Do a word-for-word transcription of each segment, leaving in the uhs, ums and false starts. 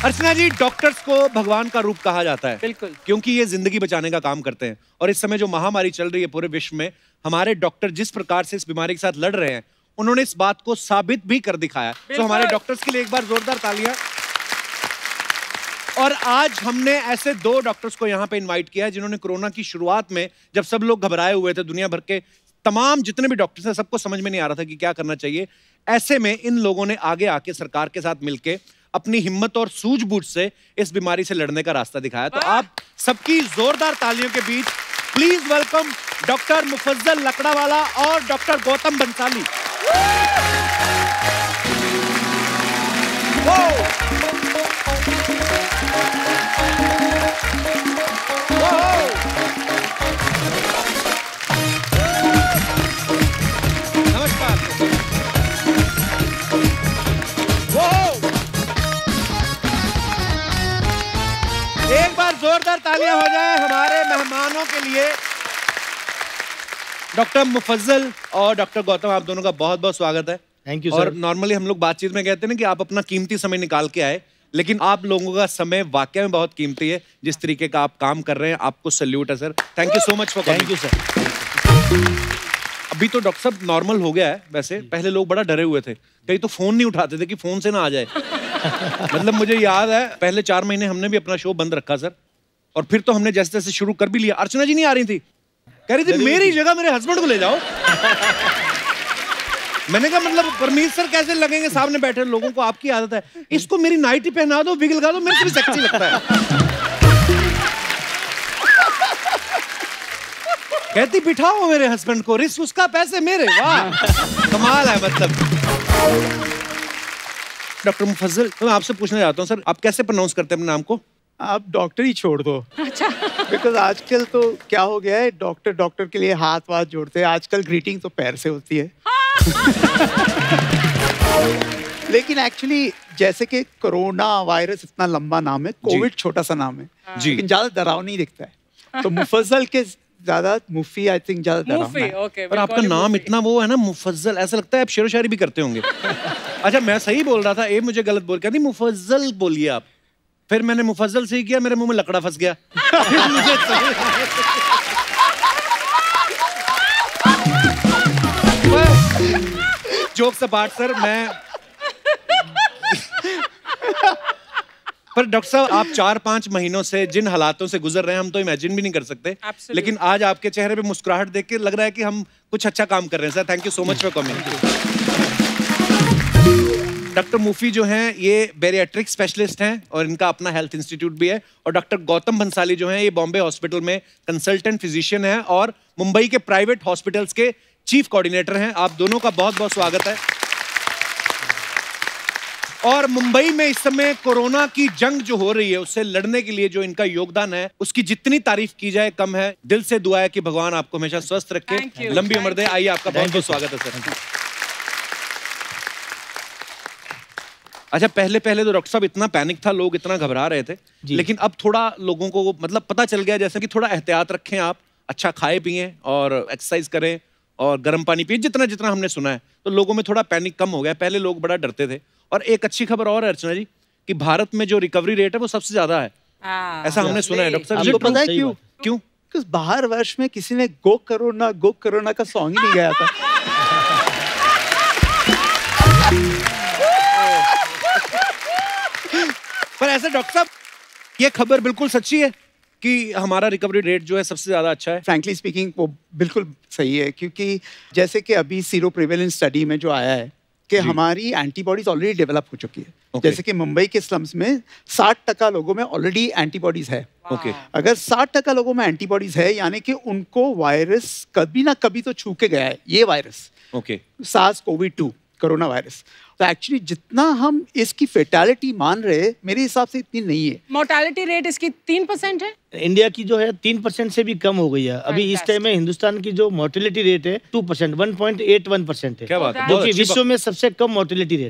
अर्चना जी, doctors को भगवान का रूप कहा जाता है। बिल्कुल। क्योंकि ये जिंदगी बचाने का काम करते हैं। और इस समय जो महामारी चल रही है पूरे विश्व में, हमारे डॉक्टर जिस प्रकार से इस बीमारी के साथ लड़ रहे हैं, उन्होंने इस बात को साबित भी कर दिखाया। तो हमारे डॉक्टर्स के लिए एक बार जोरदार तालियां। और आज हमने ऐसे दो डॉक्टर्स को यहाँ पे इनवाइट किया है जिन्होंने कोरोना की शुरुआत में, जब सब लोग घबराए हुए थे, दुनिया भर के तमाम जितने भी डॉक्टर्स हैं, सबको समझ में नहीं आ रहा था कि क्या करना चाहिए। ऐसे में इन लोगों ने आगे आके सरकार के साथ मिलके अपनी हिम्मत और सूझबूझ से इस बीमारी से लड़ने का रास्ता दिखाया। तो आप सबकी जोरदार तालियों के बीच please welcome doctor Mufazzal Lakdawala और डॉक्टर गौतम बंसाली। एक बार जोरदार तालियां हो जाए हमारे मेहमानों के लिए। डॉक्टर मुफज्जल और डॉक्टर गौतम, आप दोनों का बहुत बहुत स्वागत है। Thank you. और नॉर्मली हम लोग बातचीत में कहते हैं ना कि आप अपना कीमती समय निकाल के आए, लेकिन आप लोगों का समय वाकई में बहुत कीमती है। जिस तरीके का आप काम कर रहे हैं, आपको सैल्यूट है sir. Thank you so much for coming. Thank you sir. अभी तो डॉक्टर साहब नॉर्मल हो गया है। वैसे पहले लोग बड़ा डरे हुए थे, कहीं तो फोन नहीं उठाते थे कि फोन से ना आ जाए। मतलब मुझे याद है पहले चार महीने हमने भी अपना शो बंद रखा सर, और फिर तो हमने जैसे जैसे शुरू कर भी लिया। अर्चना जी नहीं आ रही थी, कह रही थी मेरी जगह मेरे हस्बैंड को ले जाओ। मैंने कहा मतलब परमीत सर कैसे लगेंगे सामने बैठे लोगों को, आपकी आदत है। इसको मेरी नाइटी पहना दो, विग लगा दो, मेरे को भी सेक्सी लगता है। कहती बिठाओ मेरे हस्बैंड को, रिस्क उसका पैसे मेरे। वाह कमाल है। मतलब डॉक्टर मुफज्जल, तो मैं आपसे पूछना चाहता हूँ सर, आप कैसे प्रोनाउंस करते हैं अपने नाम को? आप डॉक्टर ही छोड़ दो। अच्छा। बिकॉज आजकल तो क्या हो गया है, डॉक्टर डॉक्टर के लिए हाथ वाथ जोड़ते हैं। आजकल ग्रीटिंग तो पैर से होती है। लेकिन एक्चुअली जैसे कि कोरोना वायरस इतना लंबा नाम है, कोविड छोटा सा नाम है, लेकिन ज्यादा डराव नहीं दिखता है। तो मुफज्जल के ज्यादा मुफी आई थिंक ज्यादा डरावना है। okay, पर आपका नाम इतना वो है ना मुफज्जल, ऐसा लगता है आप शेरो शायरी भी करते होंगे। अच्छा मैं सही बोल रहा था, ए मुझे गलत बोल कहती मुफज्जल बोलिए आप। फिर मैंने मुफज्जल सही किया, मेरे मुंह में लकड़ा फंस गया। जोक्स अपार्ट सर, मैं पर डॉक्टर साहब आप चार पांच महीनों से जिन हालातों से गुजर रहे हैं हम तो इमेजिन भी नहीं कर सकते। लेकिन आज आपके चेहरे पे मुस्कुराहट देख के लग रहा है कि हम कुछ अच्छा काम कर रहे हैं sir. Thank you so much for coming. Doctor Mufi जो हैं ये बैरियाट्रिक स्पेशलिस्ट हैं और इनका अपना हेल्थ इंस्टीट्यूट भी है। और डॉक्टर गौतम भंसाली जो हैं ये बॉम्बे हॉस्पिटल में कंसल्टेंट फिजिशियन हैं और मुंबई के प्राइवेट हॉस्पिटल्स के चीफ कोऑर्डिनेटर हैं। आप दोनों का बहुत बहुत स्वागत है। और मुंबई में इस समय कोरोना की जंग जो हो रही है उससे लड़ने के लिए जो इनका योगदान है उसकी जितनी तारीफ की जाए कम है। दिल से दुआ है कि भगवान आपको हमेशा स्वस्थ रखे, लंबी उम्र दे। आइए आपका बहुत बहुत स्वागत है सर। अच्छा पहले पहले तो डॉक्टर साहब इतना पैनिक था, लोग इतना घबरा रहे थे, लेकिन अब थोड़ा लोगों को मतलब पता चल गया जैसे कि थोड़ा एहतियात रखें, आप अच्छा खाए पिए और एक्सरसाइज करें और गर्म पानी पिए, जितना जितना हमने सुना है। तो लोगों में थोड़ा पैनिक कम हो गया। पहले लोग बड़ा डरते थे। और एक अच्छी खबर और है अर्चना जी कि भारत में जो रिकवरी रेट है वो सबसे ज्यादा है, ऐसा हमने सुना है। डॉक्टर साहब आपको पता है क्यों? क्यों? बिकॉज़ बाहर वर्ष में किसी ने गो कोरोना गो कोरोना का सॉन्ग ही नहीं गाया था। पर ऐसे डॉक्टर साहब ये खबर बिल्कुल सच्ची है कि हमारा रिकवरी रेट जो है सबसे ज्यादा अच्छा है? फ्रैंकली स्पीकिंग वो बिल्कुल सही है, क्योंकि जैसे कि अभी सीरो प्रिवेलेंस स्टडी में जो आया है कि हमारी एंटीबॉडीज ऑलरेडी डेवलप हो चुकी है। okay. जैसे कि मुंबई के स्लम्स में साठ टका लोगों में ऑलरेडी एंटीबॉडीज है। okay. अगर साठ टका लोगों में एंटीबॉडीज है यानी कि उनको वायरस कभी ना कभी तो छू के गया है, ये virus okay. SARS COVID two corona virus. तो एक्चुअली जितना हम इसकी फेटालिटी मान रहे मेरे हिसाब से इतनी नहीं है। मोर्टालिटी रेट इसकी तीन परसेंट है, इंडिया की जो है तीन परसेंट से भी कम हो गई है। अभी इस टाइम में हिंदुस्तान की जो मोर्टेलिटी रेट है two percent one point eight one percent है, क्या बात है, जो कि विश्व में सबसे कम मोर्टेलिटी रेट है।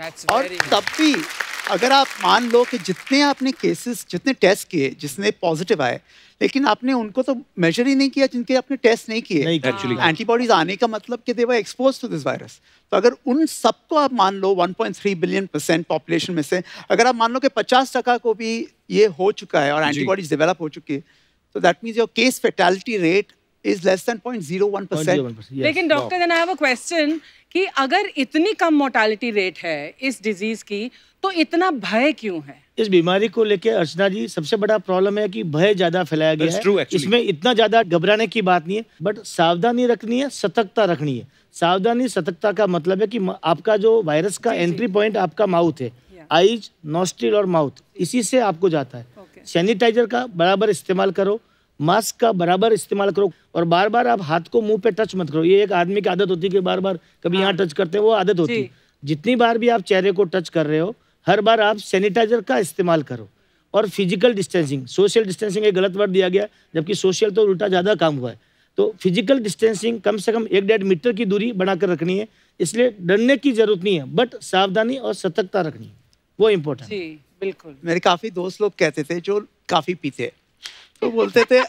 That's और very तब भी अगर आप मान लो कि जितने आपने केसेस जितने टेस्ट किए जिसने पॉजिटिव आए, लेकिन आपने उनको तो मेजर ही नहीं किया जिनके आपने टेस्ट नहीं किए। एक्चुअली एंटीबॉडीज आने का मतलब कि they were expose to this virus. तो अगर उन सबको आप मान लो one point three billion percent population में से अगर आप मान लो कि पचास टका को भी ये हो चुका है और एंटीबॉडीज डेवलप हो चुकी है, तो that means your case fatality rate is less than point zero one percent. लेकिन doctor then I have a question कि अगर इतनी कम मोर्टालिटी रेट है इस डिजीज की, तो इतना भय क्यों है? इस बीमारी को लेके अर्चना जी सबसे बड़ा प्रॉब्लम है कि भय ज्यादा फैलाया गया That's true, है। actually. इसमें इतना ज्यादा घबराने की बात नहीं है, बट सावधानी रखनी है, सतर्कता रखनी है। सावधानी सतर्कता का मतलब है कि म- आपका जो वायरस का एंट्री पॉइंट आपका माउथ है, आईज, नॉस्ट्रिल और माउथ, इसी से आपको जाता है। Okay. सैनिटाइजर का बराबर इस्तेमाल करो, मास्क का बराबर इस्तेमाल करो, और बार बार आप हाथ को मुंह पे टच मत करो। ये एक आदमी की आदत होती है कि बार बार कभी यहाँ टच करते हैं, वो आदत होती है। जितनी बार भी आप चेहरे को टच कर रहे हो, हर बार आप सैनिटाइजर का इस्तेमाल करो। और फिजिकल डिस्टेंसिंग, सोशल डिस्टेंसिंग एक गलत वर्ड दिया गया, जबकि सोशल तो उल्टा ज़्यादा काम हुआ है। तो फिजिकल डिस्टेंसिंग कम से कम एक डेढ़ मीटर की दूरी बनाकर रखनी है। इसलिए डरने की जरूरत नहीं है, बट सावधानी और सतर्कता रखनी है, वो इम्पोर्टेंट। जी बिल्कुल। मेरे काफी दोस्त लोग कहते थे जो काफी पीते, तो बोलते थे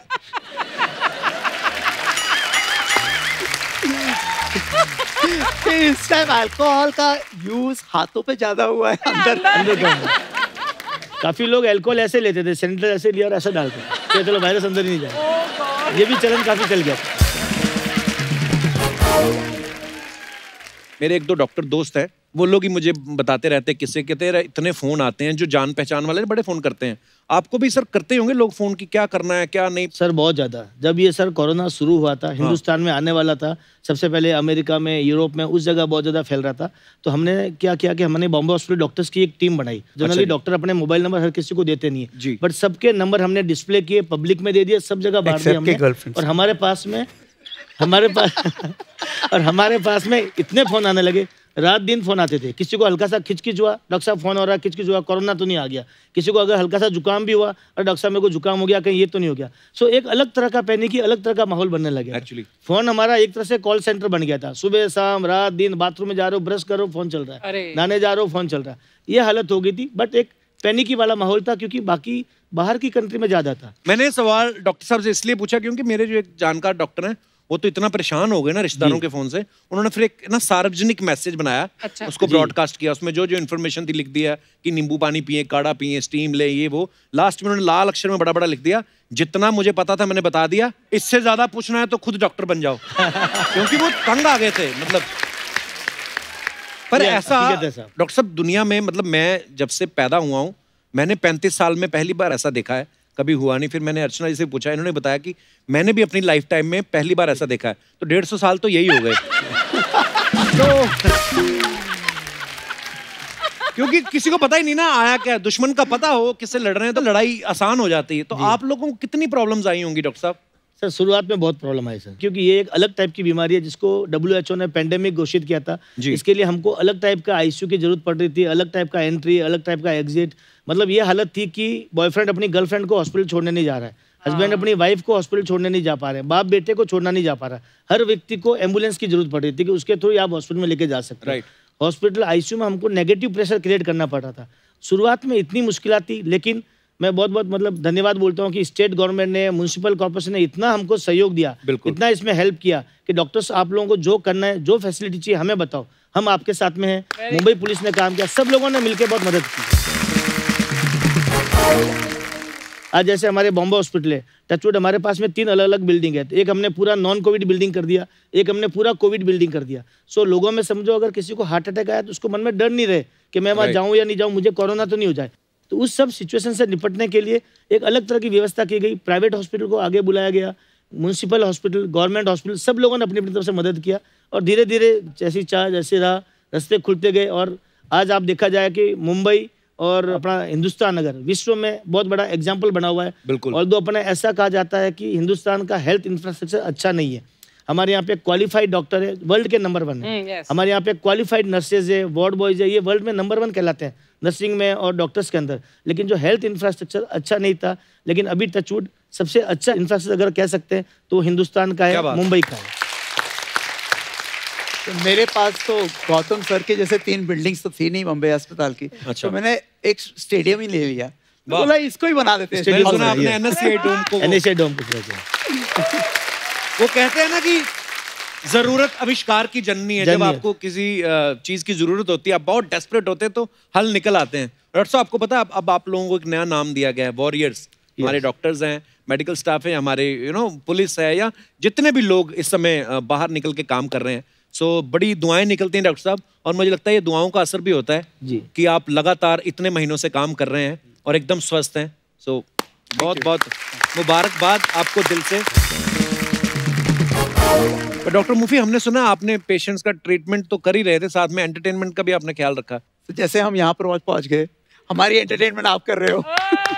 कि इस टाइम अल्कोहल का यूज हाथों पे ज्यादा हुआ है, अंदर अंदर का है। काफी लोग अल्कोहल ऐसे लेते थे, सैनिटाइजर ऐसे लिया और ऐसा डालते थे, चलो वायरस अंदर ही नहीं जाए। ये भी चलन काफी चल गया था। मेरे एक दो डॉक्टर दोस्त हैं, वो लोग ही मुझे बताते रहते हैं किससे, कहते हैं इतने फोन आते हैं, जो जान पहचान वाले बड़े फोन करते हैं। आपको भी सर करते होंगे लोग फोन की, क्या करना है क्या नहीं? सर बहुत ज्यादा। जब ये सर कोरोना शुरू हुआ था, हिंदुस्तान में आने वाला था, सबसे पहले अमेरिका में, यूरोप में, उस जगह बहुत ज्यादा फैल रहा था। तो हमने क्या किया कि हमने बॉम्बे हॉस्पिटल डॉक्टर्स की एक टीम बनाई। जनरली डॉक्टर अपने मोबाइल नंबर हर किसी को देते नहीं है, बट सबके नंबर हमने डिस्प्ले किए, पब्लिक में दे दिए, सब जगह बांट दिए हमने। और हमारे पास में हमारे पास और हमारे पास में इतने फोन आने लगे, रात दिन फोन आते थे। किसी को हल्का सा खिचखिच हुआ, डॉक्टर साहब फोन हो रहा है, खिचखिच हुआ, कोरोना तो नहीं आ गया। किसी को अगर हल्का सा जुकाम भी हुआ, और डॉक्टर साहब मेरे को जुकाम हो गया, कहीं ये तो नहीं हो गया। सो एक अलग तरह का पैनिक की, अलग तरह का माहौल बनने लगा। एक्चुअली फोन हमारा एक तरह से कॉल सेंटर बन गया था। सुबह शाम रात दिन, बाथरूम में जा रहे हो, ब्रश करो, फोन चल रहा है, नहाने जा रहे हो, फोन चल रहा है। ये हालत हो गई थी, बट एक पैनिकी वाला माहौल था, क्योंकि बाकी बाहर की कंट्री में ज्यादा था। मैंने सवाल डॉक्टर साहब से इसलिए पूछा क्योंकि मेरे जो एक जानकार डॉक्टर हैं, वो तो इतना परेशान हो गए ना रिश्तेदारों के फोन से, उन्होंने फिर एक ना सार्वजनिक मैसेज बनाया। अच्छा। उसको ब्रॉडकास्ट किया, उसमें जो जो इन्फॉर्मेशन थी लिख दिया कि नींबू पानी पिए, काढ़ा पिए, स्टीम ले, ये वो। लास्ट में उन्होंने लाल अक्षर में बड़ा बड़ा लिख दिया, जितना मुझे पता था मैंने बता दिया, इससे ज्यादा पूछना है तो खुद डॉक्टर बन जाओ। क्योंकि वो तंग आ गए थे मतलब। पर ऐसा डॉक्टर साहब दुनिया में, मतलब मैं जब से पैदा हुआ हूँ, मैंने पैंतीस साल में पहली बार ऐसा देखा है, कभी हुआ नहीं। फिर मैंने अर्चना जी से पूछा, इन्होंने बताया कि मैंने भी अपनी लाइफ टाइम में पहली बार ऐसा देखा है। तो डेढ़ सौ साल तो यही हो गए। तो क्योंकि किसी को पता ही नहीं ना आया क्या, दुश्मन का पता हो किससे लड़ रहे हैं तो लड़ाई आसान हो जाती है। तो आप लोगों को कितनी प्रॉब्लम्स आई होंगी डॉक्टर साहब? सर शुरुआत में बहुत प्रॉब्लम आई सर, क्योंकि ये एक अलग टाइप की बीमारी है जिसको डब्ल्यू एच ओ ने पेंडेमिक घोषित किया था। इसके लिए हमको अलग टाइप का आईसीयू की जरूरत पड़ रही थी, अलग टाइप का एंट्री, अलग टाइप का एग्जिट। मतलब ये हालत थी कि बॉयफ्रेंड अपनी गर्लफ्रेंड को हॉस्पिटल छोड़ने नहीं जा रहा है, हस्बैंड अपनी वाइफ को हॉस्पिटल छोड़ने नहीं जा पा रहे, बाप बेटे को छोड़ना नहीं जा पा रहा। हर व्यक्ति को एम्बुलेंस की जरूरत पड़ रही थी कि उसके थ्रू आप हॉस्पिटल में लेके जा सकते हैं। हॉस्पिटल आईसीयू में हमको नेगेटिव प्रेशर क्रिएट करना पड़ रहा था। शुरुआत में इतनी मुश्किल थी, लेकिन मैं बहुत बहुत मतलब धन्यवाद बोलता हूँ कि स्टेट गवर्नमेंट ने, म्युनिसिपल कॉर्पोरेशन ने इतना हमको सहयोग दिया, इतना इसमें हेल्प किया कि डॉक्टर्स आप लोगों को जो करना है, जो फैसिलिटी चाहिए हमें बताओ, हम आपके साथ में हैं। मुंबई पुलिस ने काम किया, सब लोगों ने मिलकर बहुत मदद की। आज जैसे हमारे बॉम्बे हॉस्पिटल है, टचवुड हमारे पास में तीन अलग अलग बिल्डिंग है। एक हमने पूरा नॉन कोविड बिल्डिंग कर दिया, एक हमने पूरा कोविड बिल्डिंग कर दिया। सो लोगों में समझो अगर किसी को हार्ट अटैक आया तो उसको मन में डर नहीं रहे कि मैं वहाँ जाऊँ या नहीं जाऊँ, मुझे कोरोना तो नहीं हो जाए। तो उस सब सिचुएशन से निपटने के लिए एक अलग तरह की व्यवस्था की गई। प्राइवेट हॉस्पिटल को आगे बुलाया गया, म्युनिसिपल हॉस्पिटल, गवर्नमेंट हॉस्पिटल, सब लोगों ने अपनी अपनी तरफ से मदद किया। और धीरे धीरे जैसी चाह जैसे रहा, रास्ते खुलते गए। और आज आप देखा जाए कि मुंबई और अपना हिंदुस्तान अगर विश्व में बहुत बड़ा एग्जाम्पल बना हुआ है। और दो अपने ऐसा कहा जाता है कि हिंदुस्तान का हेल्थ इंफ्रास्ट्रक्चर अच्छा नहीं है। हमारे यहाँ पे क्वालिफाइड डॉक्टर है, वर्ल्ड के नंबर वन है। yes. हमारे यहाँ पे क्वालिफाइड नर्सेज है, वार्ड बॉयज है, ये वर्ल्ड में नंबर वन कहलाते हैं नर्सिंग में और डॉक्टर्स के अंदर। लेकिन जो हेल्थ इंफ्रास्ट्रक्चर अच्छा नहीं था, लेकिन अभी टचवुड सबसे अच्छा इंफ्रास्ट्रक्चर अगर कह सकते हैं तो हिंदुस्तान का है, मुंबई का है। तो मेरे पास तो गौतम सर के जैसे तीन बिल्डिंग्स तो थी नहीं बम्बे अस्पताल की। अच्छा। तो मैंने एक स्टेडियम ही ले लिया। तो बोला इसको ही बना देते हैं। मैंने सुना आपने एनएससीआई डोम को एनएससीआई डोम को वो कहते हैं ना कि जरूरत आविष्कार की जननी है। जब आपको किसी चीज की जरूरत होती है, आप बहुत डेस्परेट होते हैं तो हल निकल आते हैं। डॉक्टर साहब आपको पता है अब आप लोगों को एक नया नाम दिया गया है, वॉरियर्स। हमारे डॉक्टर्स हैं, मेडिकल स्टाफ है, हमारे यू नो पुलिस है, या जितने भी लोग इस समय बाहर निकल के काम कर रहे हैं। सो बड़ी दुआएं निकलती हैं डॉक्टर साहब, और मुझे लगता है ये दुआओं का असर भी होता है जी कि आप लगातार इतने महीनों से काम कर रहे हैं और एकदम स्वस्थ हैं। सो बहुत बहुत मुबारकबाद आपको दिल से। डॉक्टर मुफी, हमने सुना आपने पेशेंट्स का ट्रीटमेंट तो कर ही रहे थे, साथ में एंटरटेनमेंट का भी आपने ख्याल रखा। तो जैसे हम यहाँ पर पहुंच गए, हमारी एंटरटेनमेंट आप कर रहे हो।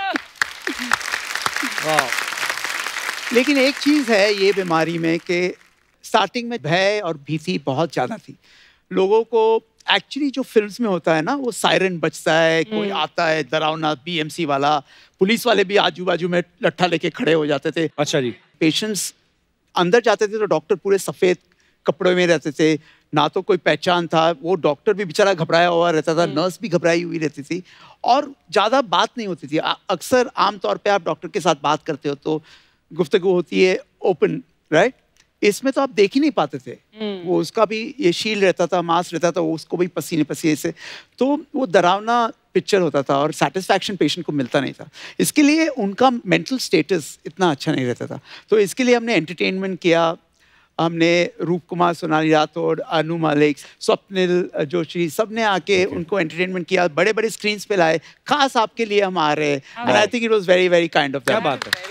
लेकिन एक चीज है ये बीमारी में कि स्टार्टिंग में भय और भीति बहुत ज्यादा थी लोगों को। एक्चुअली जो फिल्म्स में होता है ना, वो सायरन बजता है, कोई आता है डरावना बीएमसी वाला, पुलिस वाले भी आजू बाजू में लट्ठा लेके खड़े हो जाते थे। अच्छा जी। पेशेंट्स अंदर जाते थे तो डॉक्टर पूरे सफेद कपड़ों में रहते थे, ना तो कोई पहचान था, वो डॉक्टर भी बेचारा घबराया हुआ रहता था, नर्स भी घबराई हुई रहती थी, और ज़्यादा बात नहीं होती थी। अक्सर आमतौर पे आप डॉक्टर के साथ बात करते हो तो गुफ्तगू होती है ओपन, राइट। इसमें तो आप देख ही नहीं पाते थे। वो उसका भी ये शील्ड रहता था, मास्क रहता था, वो उसको भी पसीने पसीने से, तो वो डरावना पिक्चर होता था और सेटिस्फैक्शन पेशेंट को मिलता नहीं था। इसके लिए उनका मेंटल स्टेटस इतना अच्छा नहीं रहता था। तो इसके लिए हमने एंटरटेनमेंट किया। हमने रूप कुमार, सोनाली राठौड़, अनु मालिक, स्वप्निल जोशी, सब ने आके okay. उनको एंटरटेनमेंट किया, बड़े बड़े स्क्रीन पे लाए, खास आपके लिए हम आ रहे हैं। And I think it was very very kind of that. क्या बात है।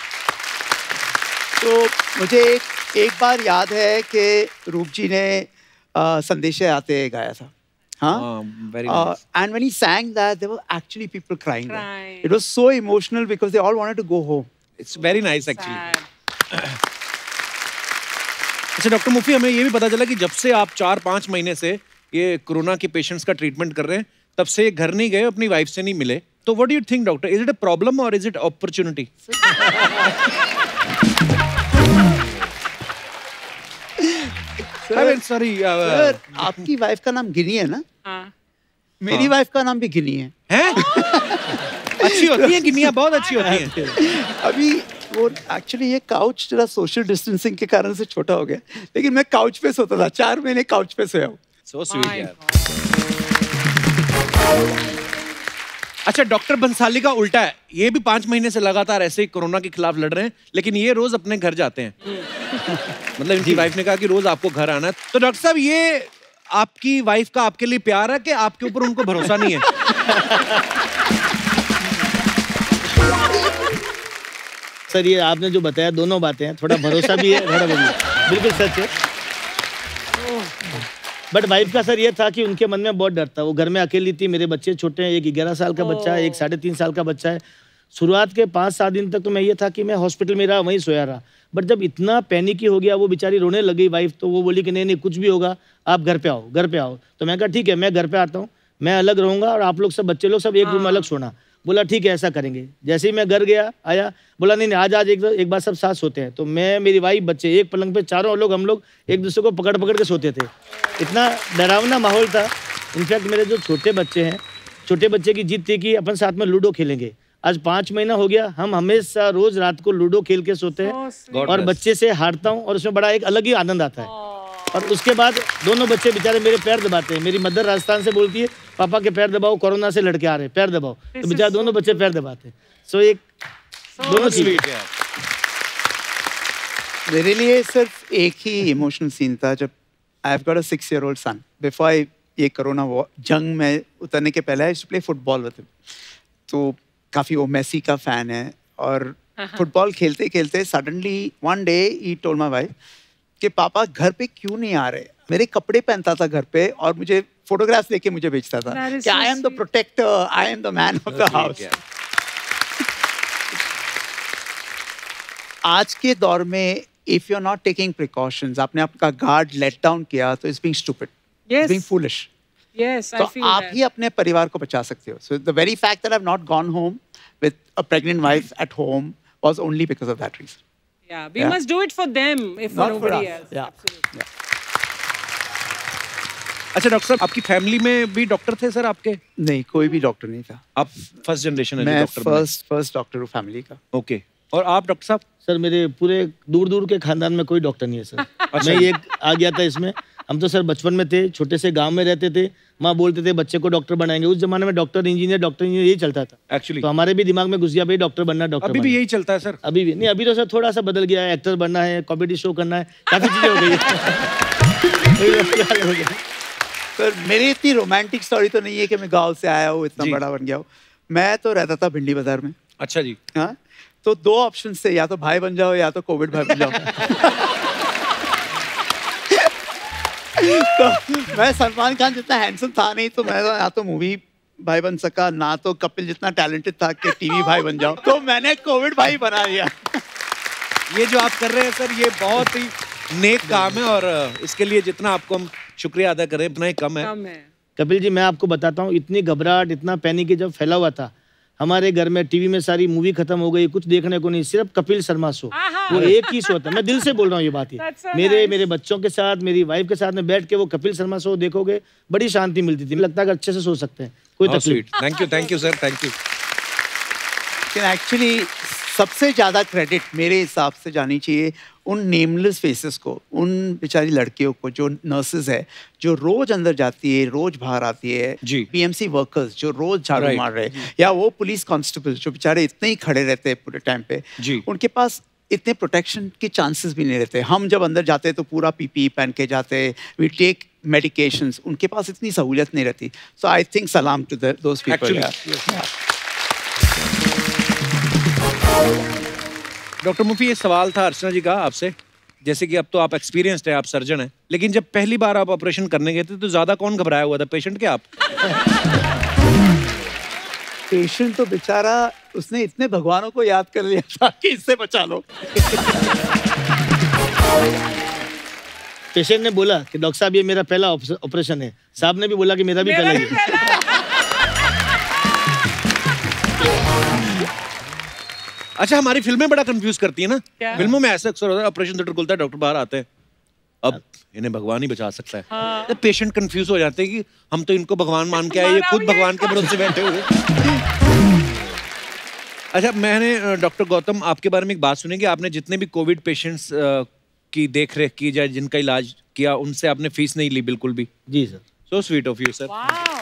तो मुझे एक एक बार याद है कि रूप जी ने uh, संदेशे आते गाया था। हाँ, and when he sang that, there were actually people crying. Crying. It was so emotional because they all wanted to go home. It's very nice actually. अच्छा डॉक्टर मुफी, हमें ये भी पता चला कि जब से आप चार पाँच महीने से ये कोरोना के पेशेंट्स का ट्रीटमेंट कर रहे हैं, तब से घर नहीं गए, अपनी वाइफ से नहीं मिले। तो what do you think doctor, is it a problem और इज इट अपॉर्चुनिटी? सॉरी, आपकी वाइफ का नाम गिनी है ना? हाँ। मेरी वाइफ का नाम भी गिनी है। हैं? अच्छी होती है गिनिया, बहुत अच्छी होती है। अभी वो एक्चुअली ये काउच जरा सोशल डिस्टेंसिंग के कारण से छोटा हो गया, लेकिन मैं काउच पे सोता था, चार महीने काउच पे सोया हूँ। So sweet यार। अच्छा डॉक्टर बंसाली का उल्टा है, ये भी पांच महीने से लगातार ऐसे ही कोरोना के खिलाफ लड़ रहे हैं, लेकिन ये रोज अपने घर जाते हैं। मतलब इनकी वाइफ ने कहा कि रोज आपको घर आना है। तो डॉक्टर साहब, ये आपकी वाइफ का आपके लिए प्यार है कि आपके ऊपर उनको भरोसा नहीं है? सर ये आपने जो बताया दोनों बातें हैं, थोड़ा भरोसा भी है, थोड़ा भी बिल्कुल सच है। बट वाइफ का सर ये था कि उनके मन में बहुत डर था। वो घर में अकेली थी, मेरे बच्चे छोटे हैं, एक ग्यारह साल का बच्चा है, एक साढ़े तीन साल का बच्चा है। शुरुआत के पाँच सात दिन तक तो मैं ये था कि मैं हॉस्पिटल में रहा, वहीं सोया रहा। बट जब इतना पैनिक ही हो गया, वो बेचारी रोने लगी वाइफ, तो वो बोली कि नहीं नहीं कुछ भी होगा, आप घर पे आओ, घर पे आओ। तो मैं कहा ठीक है, मैं घर पे आता हूँ, मैं अलग रहूँगा और आप लोग सब बच्चे लोग सब एक रूम में अलग सोना। बोला ठीक है ऐसा करेंगे। जैसे ही मैं घर गया आया, बोला नहीं नहीं आज आज एक, एक बार सब साथ सोते हैं। तो मैं, मेरी वाइफ, बच्चे एक पलंग पे, चारों लोग हम लोग एक दूसरे को पकड़ पकड़ के सोते थे। इतना डरावना माहौल था। इनफैक्ट मेरे जो छोटे बच्चे हैं, छोटे बच्चे की जिद थी कि अपन साथ में लूडो खेलेंगे। आज पाँच महीना हो गया, हम हमेशा रोज रात को लूडो खेल के सोते हैं और बच्चे से हारता हूँ और उसमें बड़ा एक अलग ही आनंद आता है। और उसके बाद दोनों बच्चे बेचारे मेरे पैर दबाते हैं। मेरी मदर राजस्थान से बोलती है पापा के पैर दबाओ, कोरोना से लड़के आ रहे हैं, पैर दबाओ। तो बेचारे दोनों बच्चे पैर दबाते हैं। सो एक दोनों चीज। मेरे लिए सिर्फ एक ही इमोशनल सीन था जब I have got a six year old son. Before I ये कोरोना जंग में उतरने के पहले I used to play football with him. तो काफी वो मेसी का फैन है और फुटबॉल खेलते खेलते suddenly one day he told my wife कि पापा घर पे क्यों नहीं आ रहे। मेरे कपड़े पहनता था घर पे और मुझे फोटोग्राफ्स लेके मुझे भेजता था कि I am the protector, I am the man of the house. आज के दौर में if you are not taking precautions, आपने आपका गार्ड लेट डाउन किया तो it's being stupid, it's being foolish. Yes, I तो feel आप that. ही अपने परिवार को बचा सकते हो। So the very fact that I've not gone home with a pregnant wife at home was only because of that reason. Yeah, we Yeah. must do it for them, if for Not for nobody us. else. Yeah. Absolutely. Yeah. अच्छा doctor साहब, आपकी family में भी doctor थे sir आपके? नहीं, कोई भी डॉक्टर नहीं था। आप फर्स्ट जनरेशन है मैं डॉक्टर? फर्स्ट फर्स्ट डॉक्टर हूँ फैमिली का। ओके, और आप डॉक्टर साहब? सर मेरे पूरे दूर दूर के खानदान में कोई डॉक्टर नहीं है सर। अच्छा। मैं ये आ गया था इसमें। हम तो सर बचपन में थे, छोटे से गांव में रहते थे, माँ बोलते थे बच्चे को डॉक्टर बनाएंगे। उस जमाने में डॉक्टर इंजीनियर डॉक्टर इंजीनियर यही चलता था एक्चुअली। तो हमारे भी दिमाग में घुस गया भाई डॉक्टर बनना, डॉक्टर अभी बनना। भी यही चलता है सर? अभी भी नहीं, अभी तो सर थोड़ा सा बदल गया है, एक्टर बनना है, कॉमेडी शो करना है, काफी चीजें हो गई है। पर मेरी इतनी रोमांटिक स्टोरी तो नहीं है कि मैं गांव से आया हूँ, इतना जी। बड़ा बन गया हूँ। मैं तो रहता था भिंडी बाजार में। अच्छा जी। हाँ, तो दो ऑप्शन थे, या तो भाई बन जाओ या तो कोविड भाई बन जाओ। तो मैं सलमान खान जितना हैंडसम था नहीं, तो मैं या तो मूवी भाई बन सका, ना तो कपिल जितना टैलेंटेड था कि टीवी भाई बन जाओ, तो मैंने कोविड भाई बना दिया। ये जो आप कर रहे हैं सर, ये बहुत ही नेक काम है, और इसके लिए जितना आपको हम शुक्रिया अदा करें उतना ही कम है। कम है। कपिल जी, मैं आपको बताता हूँ, इतनी घबराहट, इतना पैनिक जब फैला हुआ था हमारे घर में, टीवी में सारी मूवी खत्म हो गई, कुछ देखने को नहीं, सिर्फ कपिल शर्मा शो, वो एक ही शो था। मैं दिल से बोल रहा हूँ ये बात ही। so मेरे nice. मेरे बच्चों के साथ, मेरी वाइफ के साथ में बैठ के वो कपिल शर्मा शो देखोगे, बड़ी शांति मिलती थी, लगता है कि अच्छे से सो सकते हैं, कोई तकलीफ। Thank you, thank you sir, thank you. लेकिन एक्चुअली सबसे ज्यादा क्रेडिट मेरे हिसाब से जानी चाहिए उन नेमलेस फेसेस को, उन बेचारी लड़कियों को जो नर्सेज है, जो रोज अंदर जाती है, रोज बाहर आती है, पीएमसी वर्कर्स जो रोज झाड़ू Right. मार रहे हैं, या वो पुलिस कांस्टेबल जो बेचारे इतने ही खड़े रहते हैं पूरे टाइम पे, जी। उनके पास इतने प्रोटेक्शन के चांसेस भी नहीं रहते। हम जब अंदर जाते हैं तो पूरा पीपी पहन के जाते हैं, वी टेक मेडिकेशंस, उनके पास इतनी सहूलियत नहीं रहती। सो आई थिंक सलाम to those people. Doctor Mufi, ये सवाल था अर्चना जी का आपसे, जैसे कि अब तो आप एक्सपीरियंस्ड है, आप सर्जन हैं, लेकिन जब पहली बार आप ऑपरेशन करने गए थे तो ज्यादा कौन घबराया हुआ था, पेशेंट के आप? पेशेंट तो बेचारा, उसने इतने भगवानों को याद कर लिया था कि इससे बचा लो। पेशेंट ने बोला कि डॉक्टर साहब ये मेरा पहला ऑपरेशन है, साहब ने भी बोला कि मेरा भी पहला ही है। अच्छा, हमारी फिल्में बड़ा कंफ्यूज करती है ना। क्या? फिल्मों में ऐसा अक्सर होता है, ऑपरेशन थिएटर खुलता है, डॉक्टर बाहर आते हैं, अब इन्हें भगवान ही बचा सकता है। हाँ। तो पेशेंट कंफ्यूज हो जाते हैं कि हम तो इनको भगवान मान के आए, ये खुद भगवान के भरोसे बैठे हुए। अच्छा, मैंने डॉक्टर गौतम आपके बारे में एक बात सुनी कि आपने जितने भी कोविड पेशेंट्स की देख रेख की जाए, जिनका इलाज किया, उनसे आपने फीस नहीं ली बिल्कुल भी। जी sir. So sweet of you sir.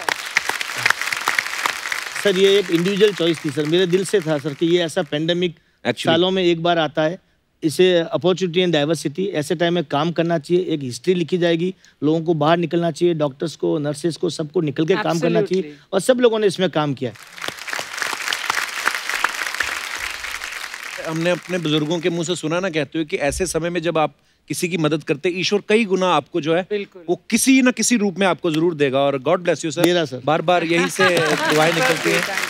Sir ये एक इंडिविजुअल चॉइस थी सर, मेरे दिल से था सर कि ये ऐसा पेंडेमिक सालों में एक बार आता है, इसे अपॉर्चुनिटी एंड डाइवर्सिटी, ऐसे टाइम में काम करना चाहिए, एक हिस्ट्री लिखी जाएगी, लोगों को बाहर निकलना चाहिए, डॉक्टर्स को, नर्सेस को, सबको निकल के काम करना चाहिए, और सब लोगों ने इसमें काम किया। हमने अपने बुजुर्गों के मुंह से सुना ना कहते हुए कि ऐसे समय में जब आप किसी की मदद करते, ईश्वर कई गुना आपको जो है वो किसी न किसी रूप में आपको जरूर देगा, और God bless you sir. Sir बार बार यही से दुआएं निकलती हैं।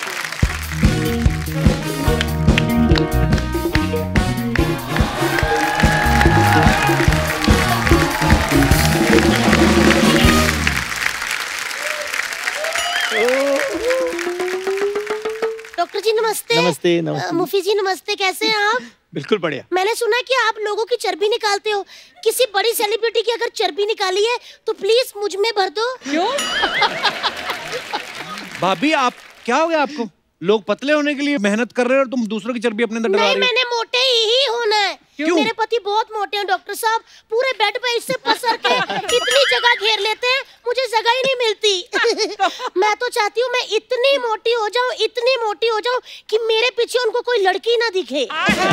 डॉक्टर जी नमस्ते। नमस्ते, नमस्ते। मुफी जी नमस्ते, कैसे हैं आप? बिल्कुल बढ़िया। मैंने सुना कि आप लोगों की चर्बी निकालते हो, किसी बड़ी सेलिब्रिटी की अगर चर्बी निकाली है तो प्लीज मुझ में भर दो। क्यों? भाभी, आप क्या हो गया आपको? लोग पतले होने के लिए मेहनत कर रहे हैं और तुम दूसरों की चर्बी अपने अंदर डलवा रहे हो। नहीं, मैंने मोटे ही होना है। क्यों? मेरे पति बहुत मोटे हैं डॉक्टर साहब, पूरे बेड पे इससे पसर के इतनी जगह घेर लेते हैं, मुझे जगह ही नहीं मिलती। मैं तो चाहती हूँ मैं इतनी मोटी हो जाऊँ, इतनी मोटी हो जाऊँ कि मेरे पीछे उनको कोई लड़की ना दिखे।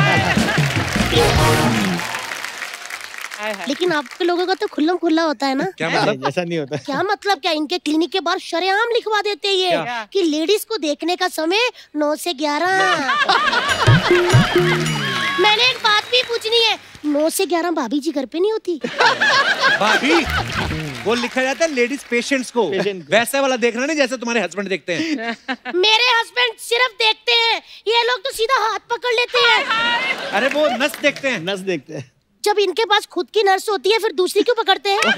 लेकिन आपके लोगों का तो खुल्लम खुल्ला होता है ना। क्या मतलब? ऐसा नहीं होता। क्या मतलब? क्या इनके क्लिनिक के बाहर शरेआम लिखवा देते हैं ये कि लेडीज को देखने का समय नौ से ग्यारह। मैंने एक बात भी पूछनी है, नौ से ग्यारह भाभी जी घर पे नहीं होती? भाभी, वो लिखा जाता है लेडीज पेशेंट्स को, वैसा वाला देखना नहीं जैसे तुम्हारे हस्बैंड देखते हैं। मेरे हस्बैंड सिर्फ देखते हैं, ये लोग तो सीधा हाथ पकड़ लेते हैं। अरे वो नस देखते हैं। नस देखते हैं। जब इनके पास खुद की नर्स होती है फिर दूसरी क्यों पकड़ते हैं?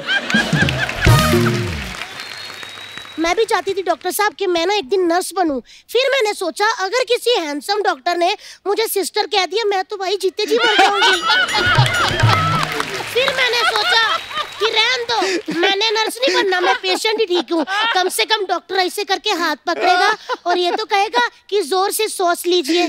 मैं भी चाहती थी डॉक्टर साहब कि मैं ना एक दिन नर्स बनूं। फिर मैंने सोचा अगर किसी हैंडसम डॉक्टर ने मुझे सिस्टर कह दिया मैं तो भाई जीते जी मर जाऊंगी। फिर मैंने सोचा कि रहने दो, मैंने मैंने नर्स नहीं बनना, मैं पेशेंट ही ठीक हूँ। कम से कम डॉक्टर ऐसे करके हाथ पकड़ेगा और ये तो कहेगा कि जोर से सॉस लीजिए।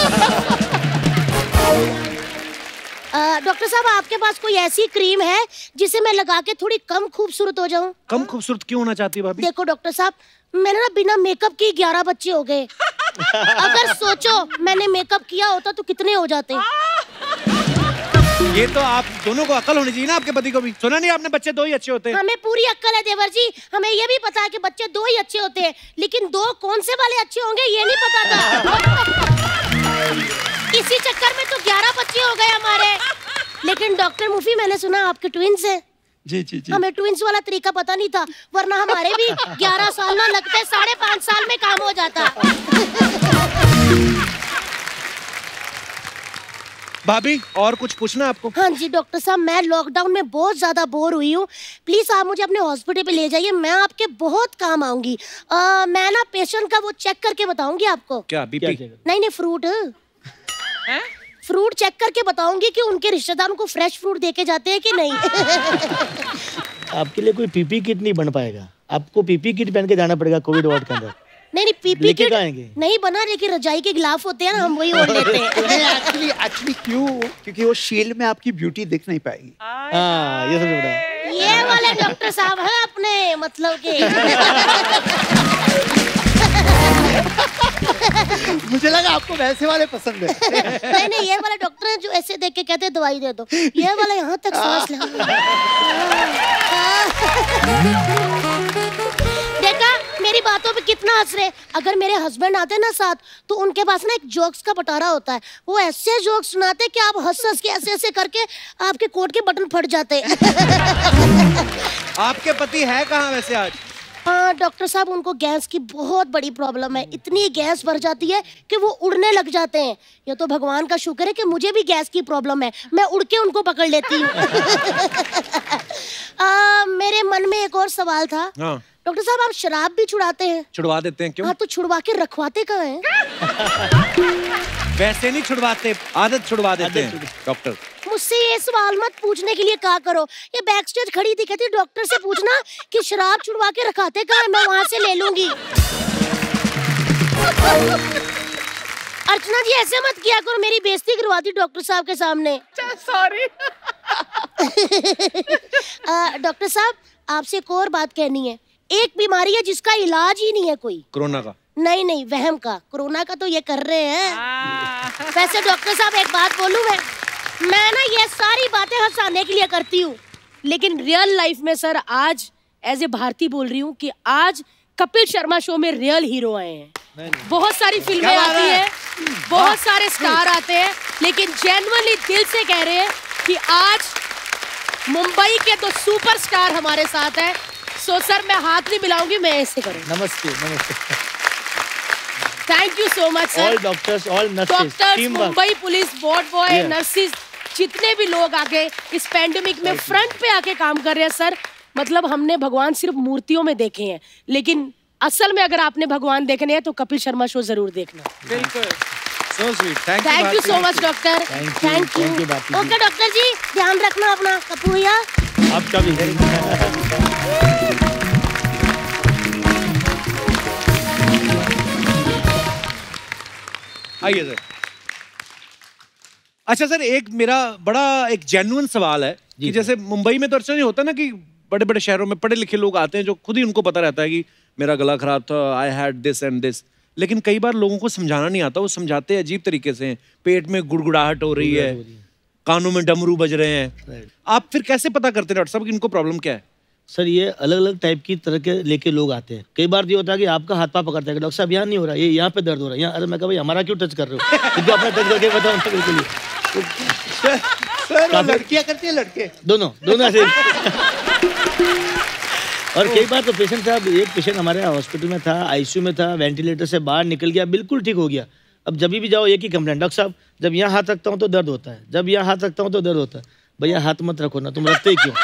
डॉक्टर साहब, आपके पास कोई ऐसी क्रीम है जिसे मैं लगा के थोड़ी कम खूबसूरत हो जाऊं? कम खूबसूरत क्यों होना चाहती है भाभी? देखो डॉक्टर साहब, मैंने ना बिना मेकअप के ग्यारह बच्चे हो गए। अगर सोचो मैंने मेकअप किया होता तो कितने हो जाते। ये तो आप दोनों को अकल होनी चाहिए ना, आपके पति को भी। सुना नहीं आपने, बच्चे दो ही अच्छे होते हैं। हमें पूरी अक्ल है देवर जी, हमें ये भी पता है कि बच्चे दो ही अच्छे होते हैं, लेकिन दो कौन से वाले अच्छे होंगे ये नहीं पता था। इसी चक्कर में तो ग्यारह बच्चे हो गए हमारे। लेकिन डॉक्टर मुफी, मैंने सुना आपके ट्विंस हैं। जी जी जी। हमें ट्विंस वाला तरीका पता नहीं था, वरना हमारे भी ग्यारह साल ना लगते, साढ़े पाँच साल में काम हो जाता। भाभी और कुछ पूछना आपको? हाँ जी डॉक्टर साहब, मैं लॉकडाउन में बहुत ज्यादा बोर हुई हूँ, प्लीज आप मुझे अपने हॉस्पिटल पे ले जाइए, मैं आपके बहुत काम आऊंगी। आ, मैं ना पेशेंट का वो चेक करके बताऊंगी आपको। क्या बीपी? नहीं नहीं, फ्रूट है? फ्रूट चेक करके बताऊंगी कि उनके रिश्तेदारों को फ्रेश फ्रूट देके जाते हैं कि नहीं। आपके लिए कोई पीपी किट नहीं बन पाएगा, आपको पीपी किट पहन के जाना पड़ेगा कोविड वार्ड के अंदर। नहीं नहीं, पीपी किट नहीं बना, लेकिन रजाई के गिलाफ होते हैं ना, हम वही ओढ़ लेते हैं। एक्चुअली एक्चुअली क्यों? क्योंकि वो शील्ड में आपकी ब्यूटी दिख नहीं पाएगी। हाँ, ये सबसे बड़ा। ये वाले डॉक्टर साहब हैं अपने मतलब के। मुझे लगा आपको वैसे वाले पसंद है। नहीं नहीं, ये वाले डॉक्टर हैं जो ऐसे देख के कहते हैं दवाई दे दो, ये वाला यहाँ तक सांस ले। देखा मेरी बातों पे कितना हंस रहे। अगर मेरे हस्बैंड आते ना साथ, तो उनके पास ना एक जोक्स का बटारा होता है, वो ऐसे जोक्स सुनाते कि आप हंस हंस के ऐसे ऐसे करके आपके कोट के बटन फट जाते। आपके पति है कहाँ वैसे आज? हाँ डॉक्टर साहब, उनको गैस की बहुत बड़ी प्रॉब्लम है, इतनी गैस भर जाती है कि वो उड़ने लग जाते हैं। ये तो भगवान का शुक्र है कि मुझे भी गैस की प्रॉब्लम है, मैं उड़ के उनको पकड़ लेती हूँ। मेरे मन में एक और सवाल था। हाँ। डॉक्टर साहब, आप शराब भी छुड़ाते हैं? छुड़वा देते हैं। क्यों? हाँ, तो छुड़वा के रखवाते कहाँ हैं? वैसे नहीं छुड़वाते, आदत छुड़वा देते हैं डॉक्टर। मुझसे ये सवाल मत पूछने के लिए कहा करो, ये बैक स्टेज खड़ी थी, कहती डॉक्टर से पूछना कि शराब छुड़वा के रखाते कहाँ, मैं वहां से ले लूंगी। अर्चना जी, ऐसे मत किया करो, मेरी बेइज्जती करवाती डॉक्टर साहब के सामने। सॉरी। डॉक्टर साहब, आपसे एक और बात कहनी है। एक बीमारी है जिसका इलाज ही नहीं है कोई। कोरोना का? नहीं नहीं, वहम का। कोरोना का तो ये कर रहे हैं। वैसे डॉक्टर साहब, एक बात बोलूं मैं मैं ना ये सारी बातें हंसाने के लिए करती हूँ, लेकिन रियल लाइफ में सर आज एज ए भारती बोल रही हूँ कि आज कपिल शर्मा शो में रियल हीरो आए हैं। बहुत सारी फिल्में आती हैं, बहुत सारे स्टार आते हैं, लेकिन जेन्युइनली दिल से कह रहे हैं कि आज मुंबई के तो सुपरस्टार हमारे साथ है। सो सर, मैं हाथ नहीं मिलाऊंगी, मैं ऐसे करूँ। नमस्ते नमस्ते। Thank you so much sir. All doctors, all nurses, doctors, Mumbai police, ward boy, nurses, जितने भी लोग आके इस पैंडेमिक में फ्रंट पे आके काम कर रहे हैं सर, मतलब हमने भगवान सिर्फ मूर्तियों में देखे हैं, लेकिन असल में अगर आपने भगवान देखने हैं तो कपिल शर्मा शो जरूर देखना। बिल्कुल। So sweet. Thank you, thank you so much doctor. Thank you. Okay doctor ji, ध्यान रखना अपना। कपूर भैया आपका भी। आइए सर। अच्छा सर, एक मेरा बड़ा एक जेन्युइन सवाल है कि जैसे मुंबई में तो अच्छा नहीं होता ना कि बड़े बड़े शहरों में पढ़े लिखे लोग आते हैं जो खुद ही उनको पता रहता है कि मेरा गला खराब था, I had this and this, लेकिन कई बार लोगों को समझाना नहीं आता, वो समझाते हैं अजीब तरीके से। पेट में गुड़गुड़ाहट हो रही है, कानों में डमरू बज रहे हैं, आप फिर कैसे पता करते हैं डॉक्टर साहब कि इनको प्रॉब्लम क्या है? सर, ये अलग अलग टाइप की तरह के लेके लोग आते हैं। कई बार ये होता है कि आपका हाथ पाँव पकड़ता है, डॉक्टर साहब यहाँ नहीं हो रहा, ये यहाँ पे दर्द हो रहा है, यहाँ। अरे मैं कहा भाई हमारा क्यों टच कर रहे हो, क्योंकि अपना टच करके बताओ बिल्कुल। सर, लड़कियाँ करती है लड़के? दोनों दोनों ऐसे। और कई बार तो पेशेंट साहब, एक पेशेंट हमारे हॉस्पिटल में था, आईसीयू में था, वेंटिलेटर से बाहर निकल गया, बिल्कुल ठीक हो गया। अब जब भी जाओ एक ही कंप्लेंट, डॉक्टर साहब जब यहाँ हाथ रखता हूँ तो दर्द होता है, जब यहाँ हाथ रखता हूँ तो दर्द होता है। भैया हाथ मत रखो ना, तुम रखते ही क्यों?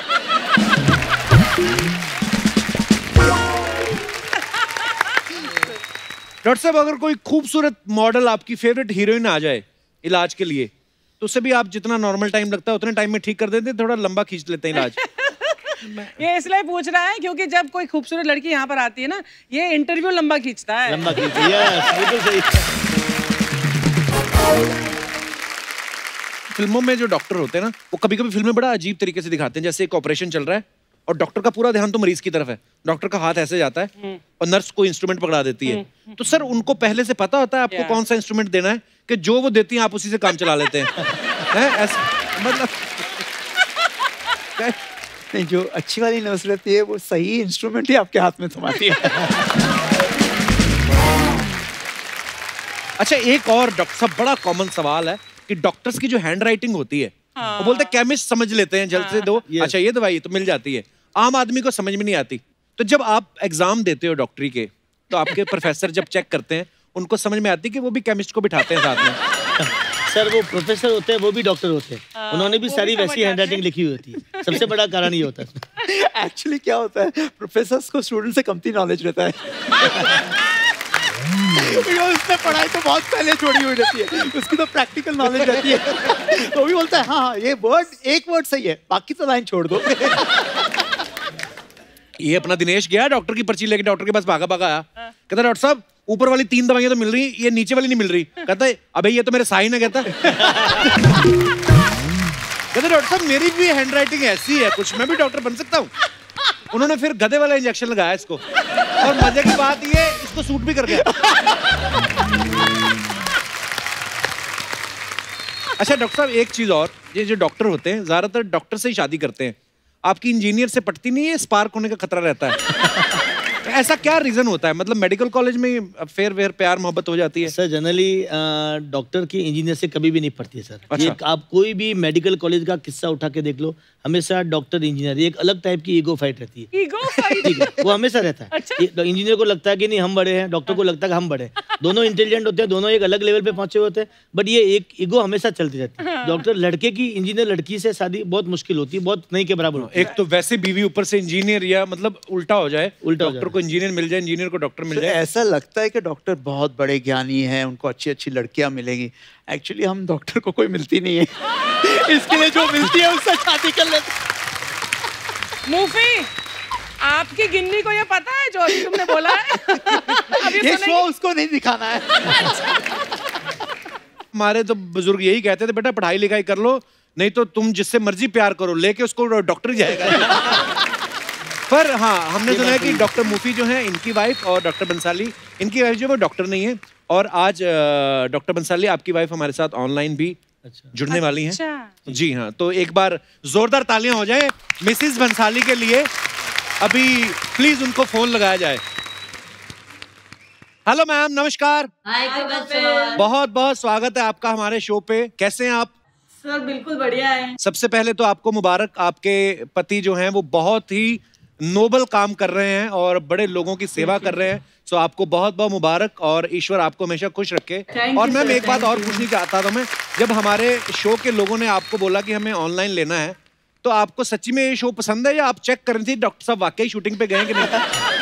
डॉक्टर साहब, अगर कोई खूबसूरत मॉडल आपकी फेवरेट हीरोइन आ जाए इलाज के लिए, तो उससे भी आप जितना नॉर्मल टाइम लगता है उतने टाइम में ठीक कर देते हैं, थोड़ा लंबा खींच लेते हैं इलाज? ये इसलिए पूछ रहा है क्योंकि जब कोई खूबसूरत लड़की यहाँ पर आती है ना, ये इंटरव्यू लंबा खींचता है। लंबा खींचती है, बिल्कुल सही। फिल्मों में जो डॉक्टर होते हैं ना, वो कभी कभी फिल्में बड़ा अजीब तरीके से दिखाते हैं। जैसे एक ऑपरेशन चल रहा है और डॉक्टर का पूरा ध्यान तो मरीज की तरफ है, डॉक्टर का हाथ ऐसे जाता है और नर्स को इंस्ट्रूमेंट पकड़ा देती है। तो सर उनको पहले से पता होता है आपको कौन सा इंस्ट्रूमेंट देना है, कि जो वो देती हैं आप उसी से काम चला लेते हैं? हैं ऐसा मतलब नहीं, जो अच्छी वाली नर्स रहती है वो सही इंस्ट्रूमेंट ही आपके हाथ में थमाती है। अच्छा, एक और डॉक्टर साहब बड़ा कॉमन सवाल है कि डॉक्टर्स की जो हैंड राइटिंग होती है, हाँ। वो बोलते हैं केमिस्ट समझ लेते हैं, जल्द हाँ। से दो अच्छा ये दवाई तो मिल जाती है, आम आदमी को समझ में नहीं आती। तो जब आप एग्जाम देते हो डॉक्टरी के, तो आपके प्रोफेसर जब चेक करते हैं उनको समझ में आती है कि वो भी केमिस्ट को बिठाते हैं साथ में? सर वो प्रोफेसर होते हैं, वो भी डॉक्टर होते हैं, उन्होंने भी सारी वैसी हैंड राइटिंग लिखी हुई होती है। सबसे बड़ा कारण ये होता है। एक्चुअली क्या होता है, प्रोफेसर्स को स्टूडेंट से कमती नॉलेज रहता है। उसने पढ़ाई तो बहुत पहले छोड़ी हुई रहती है, उसकी तो प्रैक्टिकल नॉलेज रहती है। तो भी बोलता है हाँ हाँ ये वर्ड, एक वर्ड सही है, बाकी तो लाइन छोड़ दो। ये अपना दिनेश गया डॉक्टर की पर्ची लेके, डॉक्टर के पास भागा भागा आया, कहता डॉक्टर साहब ऊपर वाली तीन दवाइयां तो मिल रही, ये नीचे वाली नहीं मिल रही। कहता है अबे ये तो मेरे साइन है। कहता कहता डॉक्टर साहब मेरी भी हैंड राइटिंग ऐसी है कुछ, मैं भी डॉक्टर बन सकता हूँ। उन्होंने फिर गधे वाला इंजेक्शन लगाया इसको, और मजे की बात ये इसको सूट भी कर गया। अच्छा डॉक्टर साहब एक चीज और, ये जो डॉक्टर होते हैं ज्यादातर डॉक्टर से ही शादी करते हैं, आपकी इंजीनियर से पटती नहीं है, स्पार्क होने का खतरा रहता है। ऐसा क्या रीजन होता है? मतलब मेडिकल कॉलेज में फेर वेर प्यार मोहब्बत हो जाती है? सर जनरली डॉक्टर की इंजीनियर से कभी भी नहीं पड़ती है सर। अच्छा। ये आप कोई भी मेडिकल कॉलेज का किस्सा उठा के देख लो, हमेशा डॉक्टर इंजीनियर एक अलग टाइप की ईगो फाइट रहती है। Ego fight? ठीक है, वो हमेशा रहता है। अच्छा। इंजीनियर को लगता है कि नहीं हम बड़े हैं, डॉक्टर को लगता है कि हम बड़े हैं। दोनों इंटेलिजेंट होते हैं, दोनों एक अलग लेवल पे पहुंचे होते हैं, बट ये एक ईगो हमेशा चलती रहती है। डॉक्टर लड़के की इंजीनियर लड़की से शादी बहुत मुश्किल होती है, बहुत नहीं के बराबर होती है। एक तो वैसे बीवी ऊपर से इंजीनियर, या मतलब उल्टा हो जाए, उल्टा हो डॉक्टर को इंजीनियर मिल जाए, इंजीनियर को डॉक्टर मिल जाए। ऐसा लगता है कि डॉक्टर बहुत बड़े ज्ञानी हैं, उनको अच्छी अच्छी लड़कियां मिलेंगी। एक्चुअली हम डॉक्टर को कोई मिलती नहीं है। इसके लिए जो मिलती है उससे शादी कर लेते। मूफी, आपकी गिन्नी को ये पता है जो अभी तुमने बोला है? अभी ये शो उसको नहीं दिखाना है। हमारे तो बुजुर्ग यही कहते थे, बेटा पढ़ाई लिखाई कर लो, नहीं तो तुम जिससे मर्जी प्यार करो, लेके उसको डॉक्टर ही जाएगा। पर हाँ, हमने सुना है कि डॉक्टर मूफी जो है इनकी वाइफ, और डॉक्टर बंसाली इनकी वाइफ जो है वो डॉक्टर नहीं है। और आज डॉक्टर बंसाली आपकी वाइफ हमारे साथ ऑनलाइन भी अच्छा। जुड़ने वाली हैं। अच्छा। जी हाँ, तो एक बार जोरदार तालियां हो जाए मिसिस बंसाली के लिए। अभी प्लीज उनको फोन लगाया जाए। हेलो मैम, नमस्कार। हाय कपिल, बहुत बहुत स्वागत है आपका हमारे शो पे। कैसे हैं आप? सर बिल्कुल बढ़िया है। सबसे पहले तो आपको मुबारक, आपके पति जो हैं वो बहुत ही नोबल काम कर रहे हैं और बड़े लोगों की सेवा कर रहे हैं। सो आपको बहुत बहुत मुबारक, और ईश्वर आपको हमेशा खुश रखे। और मैम एक बात और पूछनी चाहता था मैं, जब हमारे शो के लोगों ने आपको बोला कि हमें ऑनलाइन लेना है, तो आपको सच्ची में ये शो पसंद है, या आप चेक कर रही थी डॉक्टर साहब वाकई शूटिंग पे गए कि नहीं?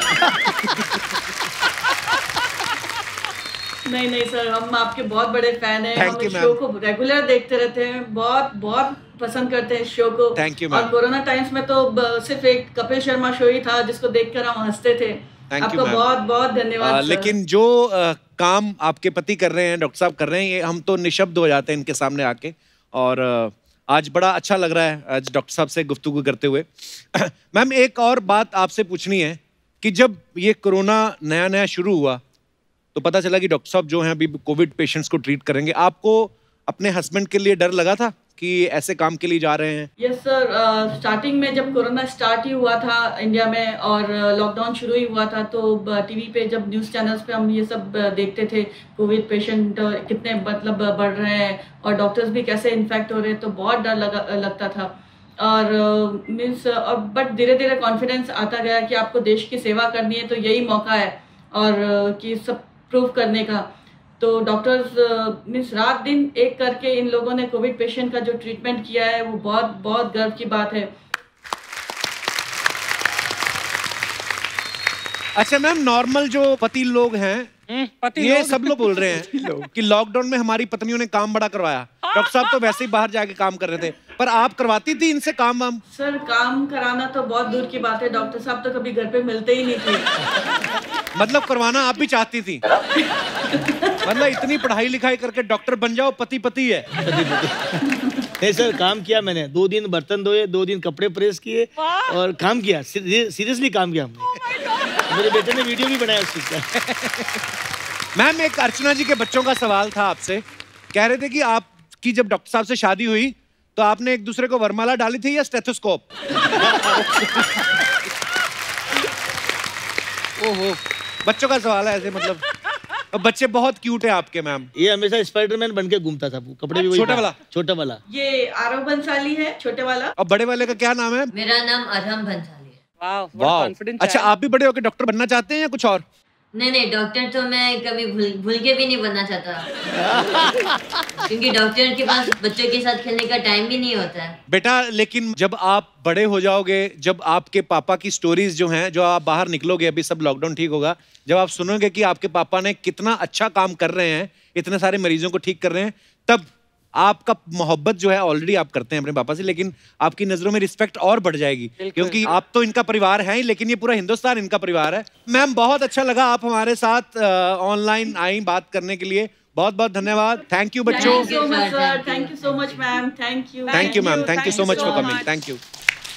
नहीं नहीं सर, हम आपके बहुत बड़े फैन हैं। Thank हम you, इस शो को रेगुलर देखते रहते हैं, बहुत बहुत पसंद करते हैं इस शो को। Thank you, और कोरोना टाइम्स में तो ब- सिर्फ एक कपिल शर्मा शो ही था जिसको देखकर हम हंसते थे। आपका बहुत बहुत धन्यवाद। लेकिन जो आ, काम आपके पति कर रहे हैं, डॉक्टर साहब कर रहे हैं, ये हम तो निशब्द हो जाते हैं इनके सामने आके। और आ, आज बड़ा अच्छा लग रहा है आज डॉक्टर साहब से गुफ्तगू करते हुए। मैम एक और बात आपसे पूछनी है कि जब ये कोरोना नया नया शुरू हुआ तो पता चला कि डॉक्टर साहब जो हैं अभी कोविड पेशेंट्स को ट्रीट करेंगे, आपको अपने हस्बैंड के लिए डर लगा था कि ऐसे काम के लिए जा रहे हैं? यस सर, स्टार्टिंग में जब कोरोना स्टार्ट ही हुआ था इंडिया में और लॉकडाउन शुरू ही हुआ था, तो टीवी पे जब न्यूज़ चैनल्स पे हम ये सब देखते थे, कोविड पेशेंट कितने मतलब बढ़ रहे हैं और डॉक्टर्स भी कैसे इन्फेक्ट हो रहे हैं, तो बहुत डर लगा लगता था। और मीन्स और बट धीरे धीरे कॉन्फिडेंस आता गया कि आपको देश की सेवा करनी है तो यही मौका है, और कि सब प्रूव करने का। तो डॉक्टर्स मीन्स रात दिन एक करके इन लोगों ने कोविड पेशेंट का जो ट्रीटमेंट किया है वो बहुत बहुत गर्व की बात है। अच्छा मैम, नॉर्मल जो पति लोग हैं, पति ये लोग? सब लोग बोल रहे हैं कि लॉकडाउन में हमारी पत्नियों ने काम बड़ा करवाया। डॉक्टर साहब तो वैसे ही बाहर जाके काम कर रहे थे, पर आप करवाती थी इनसे काम वाम? सर काम कराना तो बहुत दूर की बात है, डॉक्टर साहब तो कभी घर पे मिलते ही नहीं थे। मतलब करवाना आप भी चाहती थी? मतलब इतनी पढ़ाई लिखाई करके डॉक्टर बन जाओ, पति पति है। नहीं सर, काम किया मैंने। दो दिन बर्तन धोए, दो दिन कपड़े प्रेस किए और काम किया। सीरियसली काम किया हमने। मेरे बेटे ने वीडियो भी बनाया उस चीज का। मैम, एक अर्चना जी के बच्चों का सवाल था आपसे। कह रहे थे कि आपकी जब डॉक्टर साहब से शादी हुई तो आपने एक दूसरे को वरमाला डाली थी या स्टेथोस्कोप? ओहो, बच्चों का सवाल है ऐसे। मतलब बच्चे बहुत क्यूट है आपके मैम। ये हमेशा स्पाइडरमैन बन के घूमता था, कपड़े भी वही। छोटा वाला? छोटा वाला। ये आरव बंसाली है, छोटे वाला। और बड़े वाले का क्या नाम है? मेरा नाम अधम भंसाली है। वाव, वाव। अच्छा, आप भी बड़े होकर डॉक्टर बनना चाहते हैं या कुछ और? नहीं नहीं, डॉक्टर तो मैं कभी भूल भूल के भी नहीं बनना चाहता। क्योंकि डॉक्टर के पास बच्चों के साथ खेलने का टाइम भी नहीं होता है। बेटा, लेकिन जब आप बड़े हो जाओगे, जब आपके पापा की स्टोरीज जो हैं, जो आप बाहर निकलोगे, अभी सब लॉकडाउन ठीक होगा, जब आप सुनोगे कि आपके पापा ने कितना अच्छा काम कर रहे हैं, इतने सारे मरीजों को ठीक कर रहे हैं, तब आपका मोहब्बत जो है ऑलरेडी आप करते हैं अपने पापा से, लेकिन आपकी नजरों में रिस्पेक्ट और बढ़ जाएगी, क्योंकि आप तो इनका परिवार है ही, लेकिन ये पूरा हिंदुस्तान इनका परिवार है। मैम, बहुत अच्छा लगा आप हमारे साथ ऑनलाइन आई बात करने के लिए। बहुत बहुत धन्यवाद। थैंक यू बच्चों। Thank you so much sir, thank you so much ma'am, thank you. Thank you ma'am, thank you so much for coming. Thank you.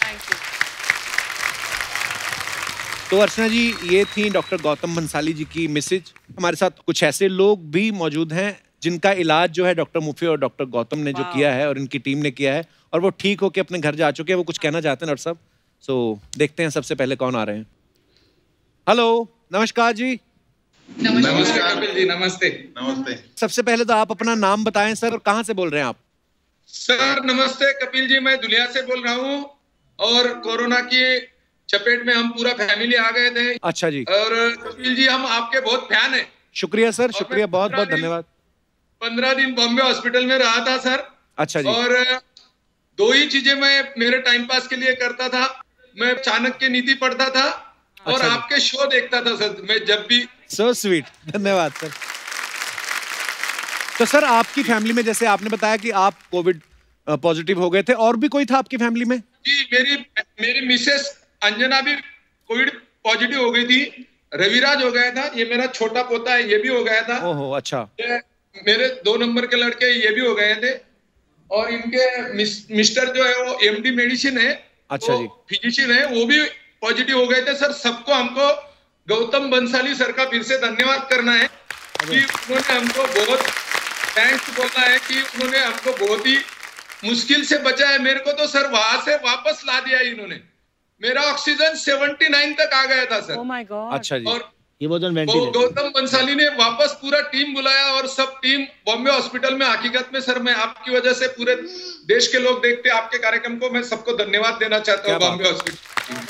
तो अर्चना जी, ये थी डॉक्टर गौतम भंसाली जी की मैसेज। हमारे साथ कुछ ऐसे लोग भी मौजूद हैं जिनका इलाज जो है डॉक्टर मुफी और डॉक्टर गौतम ने जो किया है और इनकी टीम ने किया है, और वो ठीक होके अपने घर जा चुके हैं। वो कुछ कहना चाहते हैं डॉक्टर साहब। सो देखते हैं सबसे पहले कौन आ रहे हैं। हेलो, नमस्कार जी। नमस्कार कपिल जी, नमस्ते। नमस्ते। सबसे पहले तो आप अपना नाम बताएं सर, और कहाँ से बोल रहे हैं आप? सर नमस्ते कपिल जी, मैं दुनिया से बोल रहा हूँ, और कोरोना की चपेट में हम पूरा फैमिली आ गए थे। अच्छा जी। और कपिल जी, हम आपके बहुत फैन हैं। शुक्रिया सर, शुक्रिया, बहुत बहुत धन्यवाद। पंद्रह दिन बॉम्बे हॉस्पिटल में रहा था सर। अच्छा जी। और दो ही चीजें मैं मेरे टाइम पास के लिए करता था। मैं चाणक्य नीति पढ़ता था और अच्छा आपके शो देखता था सर, मैं जब भी। सो स्वीट, धन्यवाद सर। तो सर, आपकी फैमिली में, जैसे आपने बताया कि आप कोविड पॉजिटिव हो गए थे, और भी कोई था आपकी फैमिली में? जी, मेरी मेरी मिसेस अंजना भी कोविड पॉजिटिव हो गई थी। रविराज हो गया था, ये मेरा छोटा पोता है, ये भी हो गया था। ओहो, अच्छा। मेरे दो नंबर के लड़के ये भी हो गए थे, और इनके मिस, मिस्टर जो है वो एमडी मेडिसिन है। अच्छा जी। फिजिशियन है, वो भी पॉजिटिव हो गए थे सर। सबको हमको गौतम बंसाली सर का फिर से धन्यवाद करना है कि उन्होंने हमको बहुत थैंक्स बोलना है कि उन्होंने हमको बहुत ही मुश्किल से बचाया। मेरे को तो सर वहां से वापस ला दिया इन्होंने। मेरा ऑक्सीजन उन्यासी तक आ गया था सर। Oh my God. अच्छा जी। और ये बहुत गौतम बंसाली ने वापस पूरा टीम बुलाया, और सब टीम बॉम्बे हॉस्पिटल में। हकीकत में सर, मैं आपकी वजह से पूरे देश के लोग देखते आपके कार्यक्रम को, मैं सबको धन्यवाद देना चाहता हूँ बॉम्बे हॉस्पिटल।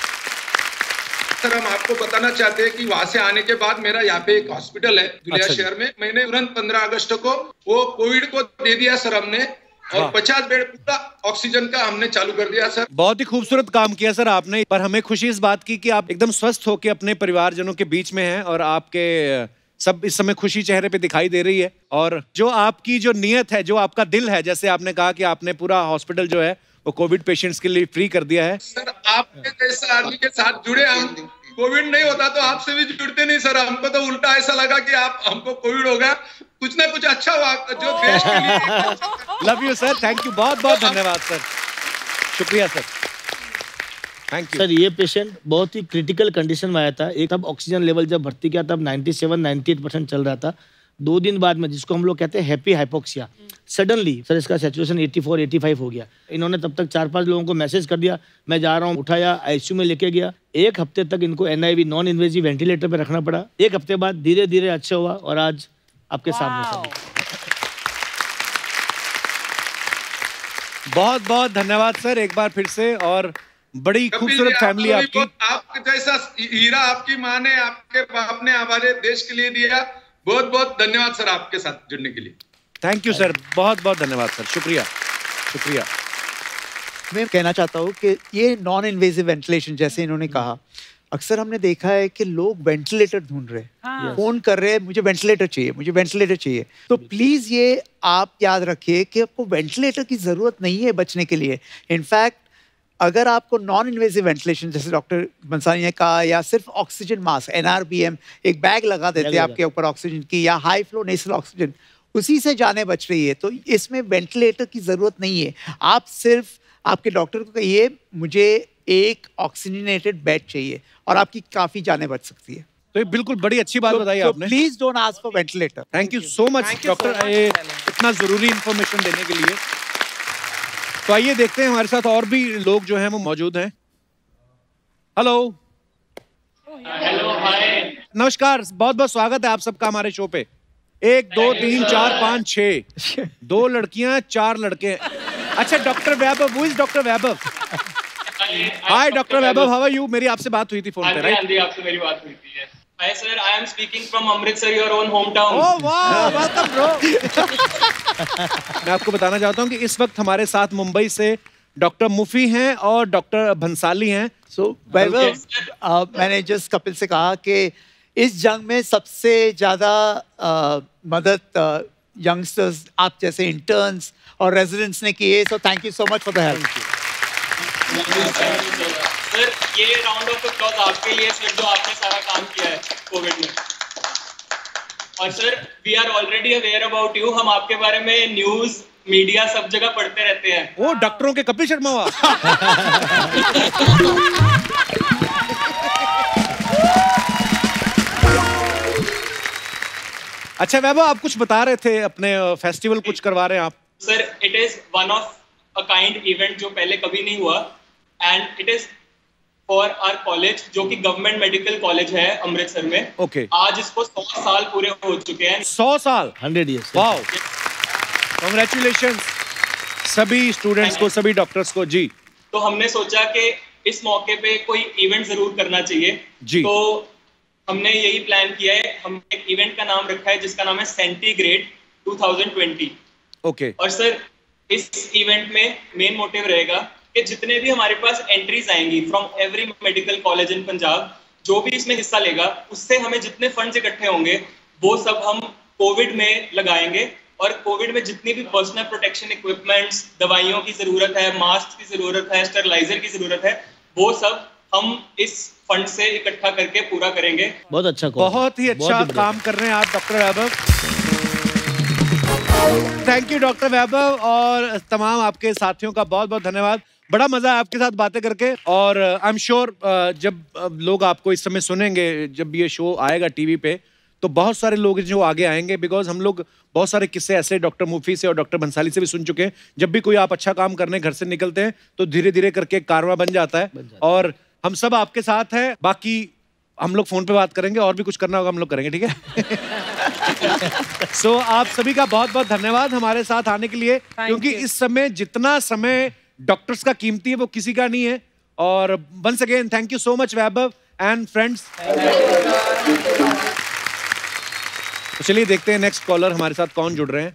सर, हम आपको बताना चाहते हैं कि वहां से आने के बाद मेरा यहाँ पे एक हॉस्पिटल है दुलिया अच्छा शहर में। मैंने तुरंत पंद्रह अगस्त को वो कोविड को दे दिया सर हमने, और पचास बेड पूरा ऑक्सीजन का हमने चालू कर दिया सर। बहुत ही खूबसूरत काम किया सर आपने। पर हमें खुशी इस बात की कि आप एकदम स्वस्थ होकर अपने परिवारजनों के बीच में हैं, और आपके सब इस समय खुशी चेहरे पे दिखाई दे रही है। और जो आपकी जो नियत है, जो आपका दिल है, जैसे आपने कहा कि आपने पूरा हॉस्पिटल जो है वो कोविड पेशेंट्स के लिए फ्री कर दिया है। सर, आपके जैसे आदमी के साथ जुड़े हम, कोविड नहीं होता तो आपसे भी जुड़ते नहीं सर। हमको तो उल्टा ऐसा लगा कि आप हमको कोविड होगा, कुछ ना कुछ अच्छा हुआ जो देश के लिए। Love you sir, thank you, बहुत बहुत धन्यवाद सर, शुक्रिया सर, थैंक यू सर। ये पेशेंट बहुत ही क्रिटिकल कंडीशन में आया था। एक तब ऑक्सीजन लेवल जब भर्ती किया तब सत्तानवे अट्ठानवे परसेंट चल रहा था। दो दिन बाद में, जिसको हम लोग कहते हैं हैप्पी हाइपोक्सिया, सडनली सर इसका सैचुरेशन चौरासी पचासी हो गया। इन्होंने तब तक चार पांच लोगों को मैसेज कर दिया, मैं जा रहा हूँ, उठाया, आईसीयू में लेके गया। एक हफ्ते तक इनको एनआईवी नॉन इन्वेजिव वेंटिलेटर पे रखना पड़ा। एक हफ्ते बाद धीरे धीरे अच्छा हुआ, और आज आपके सामने सर। बहुत बहुत धन्यवाद सर एक बार फिर से, और बड़ी खूबसूरत फैमिली आपकी। आपके जैसा हीरा आपकी माँ ने, आपके बाप ने हमारे देश के लिए दिया। बहुत बहुत धन्यवाद सर आपके साथ जुड़ने के लिए। थैंक यू सर, बहुत बहुत धन्यवाद सर, शुक्रिया शुक्रिया। मैं कहना चाहता हूँ कि ये नॉन इन्वेजिव वेंटिलेशन, जैसे इन्होंने कहा, अक्सर हमने देखा है कि लोग वेंटिलेटर ढूंढ रहे हैं, फोन कर रहे हैं, मुझे वेंटिलेटर चाहिए, मुझे वेंटिलेटर चाहिए। तो प्लीज ये आप याद रखिए कि आपको वेंटिलेटर की जरूरत नहीं है बचने के लिए। इनफैक्ट अगर आपको नॉन इन्वेसिव वेंटिलेशन, जैसे डॉक्टर बंसाली ने कहा, या सिर्फ oxygen mask, N R B M, एक बैग लगा देते हैं आपके ऊपर ऑक्सीजन की, या हाई फ्लो नेसल ऑक्सीजन, उसी से जाने बच रही है। तो इसमें वेंटिलेटर की जरूरत नहीं है। आप सिर्फ आपके डॉक्टर को कहिए मुझे एक ऑक्सीजनेटेड बेड चाहिए और आपकी काफी जानें बच सकती है। तो ये बिल्कुल बड़ी अच्छी बात बताई आपने। Please don't ask for ventilator. Thank you so much doctor, ये इतना जरूरी इंफॉर्मेशन देने के लिए। तो आइए देखते हैं हमारे साथ और भी लोग जो हैं वो मौजूद हैं। हेलो हेलो, हाय, नमस्कार, बहुत बहुत स्वागत है आप सबका हमारे शो पे। एक दो तीन चार पाँच छः, दो लड़कियां चार लड़के। अच्छा doctor Vaibhav, who is doctor Vaibhav? Hi doctor Vaibhav, how are you? मेरी आपसे बात हुई थी फोन पे, राइट? हाँ जी, आपसे मेरी बात हुई थी। Hi sir, I am speaking from Amritsar, your own home town. Oh वाह, वेलकम ब्रो। मैं आपको बताना चाहता हूँ कि इस वक्त हमारे साथ मुंबई से डॉक्टर मुफी हैं और डॉक्टर भंसाली हैं। सो वैभव, uh, मैंने जस्ट कपिल से कहा कि इस जंग में सबसे ज्यादा uh, मदद यंगस्टर्स, uh, आप जैसे इंटर्न्स और रेजिडेंट्स ने की है। So thank you so much for the help. Sir, ये राउंड ऑफ अप्लॉज आपके लिए सर, जो आपने सारा काम किया है कोविड में। और sir, we are already aware about you, हम आपके बारे में न्यूज, मीडिया सब जगह पढ़ते रहते हैं। वो डॉक्टरों के कपिल शर्मा हुआ। अच्छा वैभव, आप कुछ बता रहे थे, अपने फेस्टिवल कुछ करवा रहे हैं आप? Sir, it is one of a kind event जो पहले कभी नहीं हुआ, and it is for our college, जो कि गवर्नमेंट मेडिकल कॉलेज है अमृतसर में। Okay okay. आज इसको सौ साल पूरे हो चुके हैं। सौ साल, हंड्रेड ईयर्स। वाओ, कांग्रेचुलेशंस सभी स्टूडेंट्स को, सभी डॉक्टर्स को जी। तो हमने सोचा कि इस मौके पे कोई इवेंट जरूर करना चाहिए जी। तो हमने यही प्लान किया है। हमने एक इवेंट का नाम रखा है जिसका नाम है centigrade two thousand twenty. Okay. और सर, इस इवेंट में मेन मोटिव रहेगा कि जितने भी हमारे पास एंट्रीज आएंगी from every medical college in Punjab, जो भी इसमें हिस्सा लेगा, उससे हमें जितने फंड्स इकट्ठे होंगे वो सब हम कोविड में लगाएंगे। और कोविड में जितनी भी पर्सनल प्रोटेक्शन इक्विपमेंट्स, दवाइयों की जरूरत है, मास्क की जरूरत है, स्टेरिलाइजर की जरूरत है, वो सब हम इस फंड से इकट्ठा करके पूरा करेंगे। बहुत अच्छा, बहुत ही अच्छा काम कर रहे हैं आप doctor Vaibhav. Thank you doctor Vaibhav, और तमाम आपके साथियों का बहुत बहुत धन्यवाद। बड़ा मजा है आपके साथ बातें करके, और आई एम श्योर जब लोग आपको इस समय सुनेंगे, जब ये शो आएगा टीवी पे, तो बहुत सारे लोग जो आगे आएंगे, बिकॉज हम लोग बहुत सारे किस्से ऐसे डॉक्टर मुफी से और डॉक्टर भंसाली से भी सुन चुके हैं। जब भी कोई आप अच्छा काम करने घर से निकलते हैं तो धीरे धीरे करके एक कारवां बन जाता है, बन जाता है। और हम सब आपके साथ हैं। बाकी हम लोग फोन पे बात करेंगे, और भी कुछ करना होगा हम लोग करेंगे, ठीक है? सो so, आप सभी का बहुत बहुत धन्यवाद हमारे साथ आने के लिए, क्योंकि इस समय जितना समय डॉक्टर्स का कीमती है वो किसी का नहीं है। और once again thank you so much Vaibhav and friends. तो चलिए देखते हैं नेक्स्ट कॉलर हमारे साथ कौन जुड़ रहे हैं।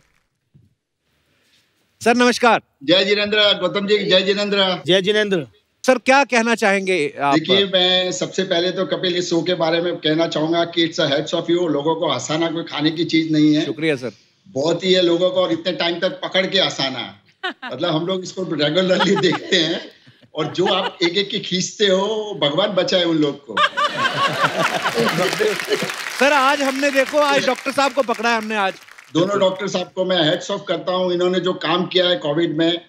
सर नमस्कार। जय जिनेंद्र। गौतम जी, जय जिनेंद्र। जय जिनेंद्र। सर क्या कहना चाहेंगे आप? देखिए, मैं सबसे पहले तो कपिल इस शो के बारे में कहना चाहूंगा कि it's a heads off you. लोगों को हंसाना कोई खाने की चीज नहीं है। शुक्रिया सर। बहुत ही है लोगों को, और इतने टाइम तक पकड़ के हंसाना, मतलब हम लोग इसको रेगुलरली देखते हैं, और जो आप एक एक की खींचते हो, भगवान बचाए उन लोग को। सर आज हमने देखो, आज डॉक्टर साहब को पकड़ा है हमने। आज दोनों डॉक्टर साहब को मैं हेड्स ऑफ करता हूं। इन्होंने जो काम किया है कोविड में,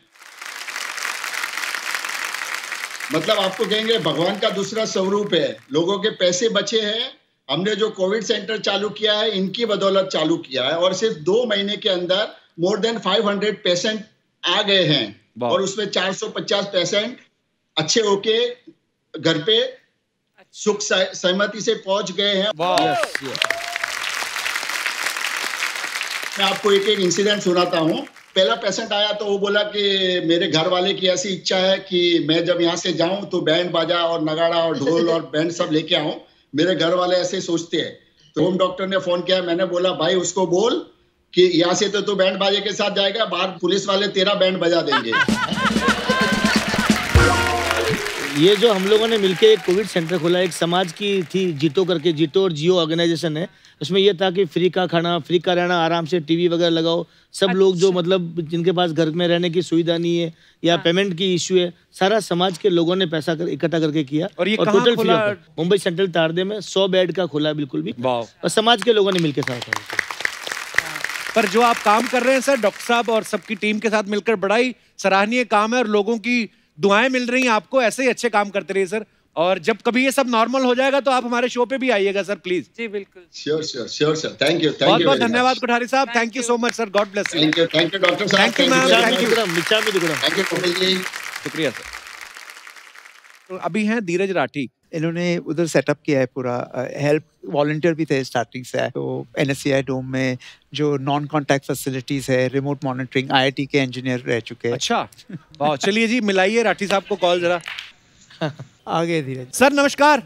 मतलब आपको कहेंगे भगवान का दूसरा स्वरूप है। लोगों के पैसे बचे हैं। हमने जो कोविड सेंटर चालू किया है, इनकी बदौलत चालू किया है, और सिर्फ दो महीने के अंदर more than five hundred patient आ गए हैं, और उसमें चार सौ पचास पेशेंट अच्छे होके घर पे सुख सहमति से पहुंच गए हैं। मैं आपको एक एक इंसिडेंट सुनाता हूँ। पहला पेशेंट आया तो वो बोला कि मेरे घर वाले की ऐसी इच्छा है कि मैं जब यहाँ से जाऊं तो बैंड बाजा और नगाड़ा और ढोल और बैंड सब लेके आऊं। मेरे घर वाले ऐसे सोचते हैं। तो होम डॉक्टर ने फोन किया। मैंने बोला भाई उसको बोल कि यहाँ से तो तू बैंड बाजे के साथ जाएगा, बाहर पुलिस वाले तेरा बैंड बजा देंगे। ये जो हम लोगों ने मिलके एक कोविड सेंटर खोला, एक समाज की थी जीतो करके, जीतो और जियो ऑर्गेनाइजेशन है। उसमें ये था कि फ्री का खाना, फ्री का रहना, आराम से टीवी वगैरह लगाओ। सब अच्छा। लोग जो मतलब जिनके पास घर में रहने की सुविधा नहीं है या हाँ। पेमेंट की इश्यू है, सारा समाज के लोगों ने पैसा कर, इकट्ठा करके किया। और ये और total free of Mumbai central Tardeo में सौ बेड का खोला बिल्कुल भी, और समाज के लोगों ने मिलकर साथ। पर जो आप काम कर रहे हैं सर, डॉक्टर साहब और सबकी टीम के साथ मिलकर, बड़ा ही सराहनीय काम है और लोगों की दुआएं मिल रही हैं आपको। ऐसे ही अच्छे काम करते रहिए सर, और जब कभी ये सब नॉर्मल हो जाएगा तो आप हमारे शो पे भी आइएगा सर, प्लीज। जी बिल्कुल। Sure sure sure sir, thank you, बहुत बहुत धन्यवाद कोठारी साहब, thank you so much sir, god bless you. Thank you, thank you doctor साहब, thank you ma'am, thank you, thank you Kapil ji, शुक्रिया सर। तो अभी हैं धीरज राठी, इन्होंने उधर सेटअप किया है पूरा, हेल्प वॉलंटियर भी थे स्टार्टिंग से। तो एनएससीआई डोम में जो नॉन कॉन्टैक्ट फैसिलिटीज है, रिमोट मॉनिटरिंग, आईआईटी के इंजीनियर रह चुके हैं। अच्छा, वाह, चलिए जी मिलाइए राठी साहब को कॉल जरा। आगे धीरज सर नमस्कार।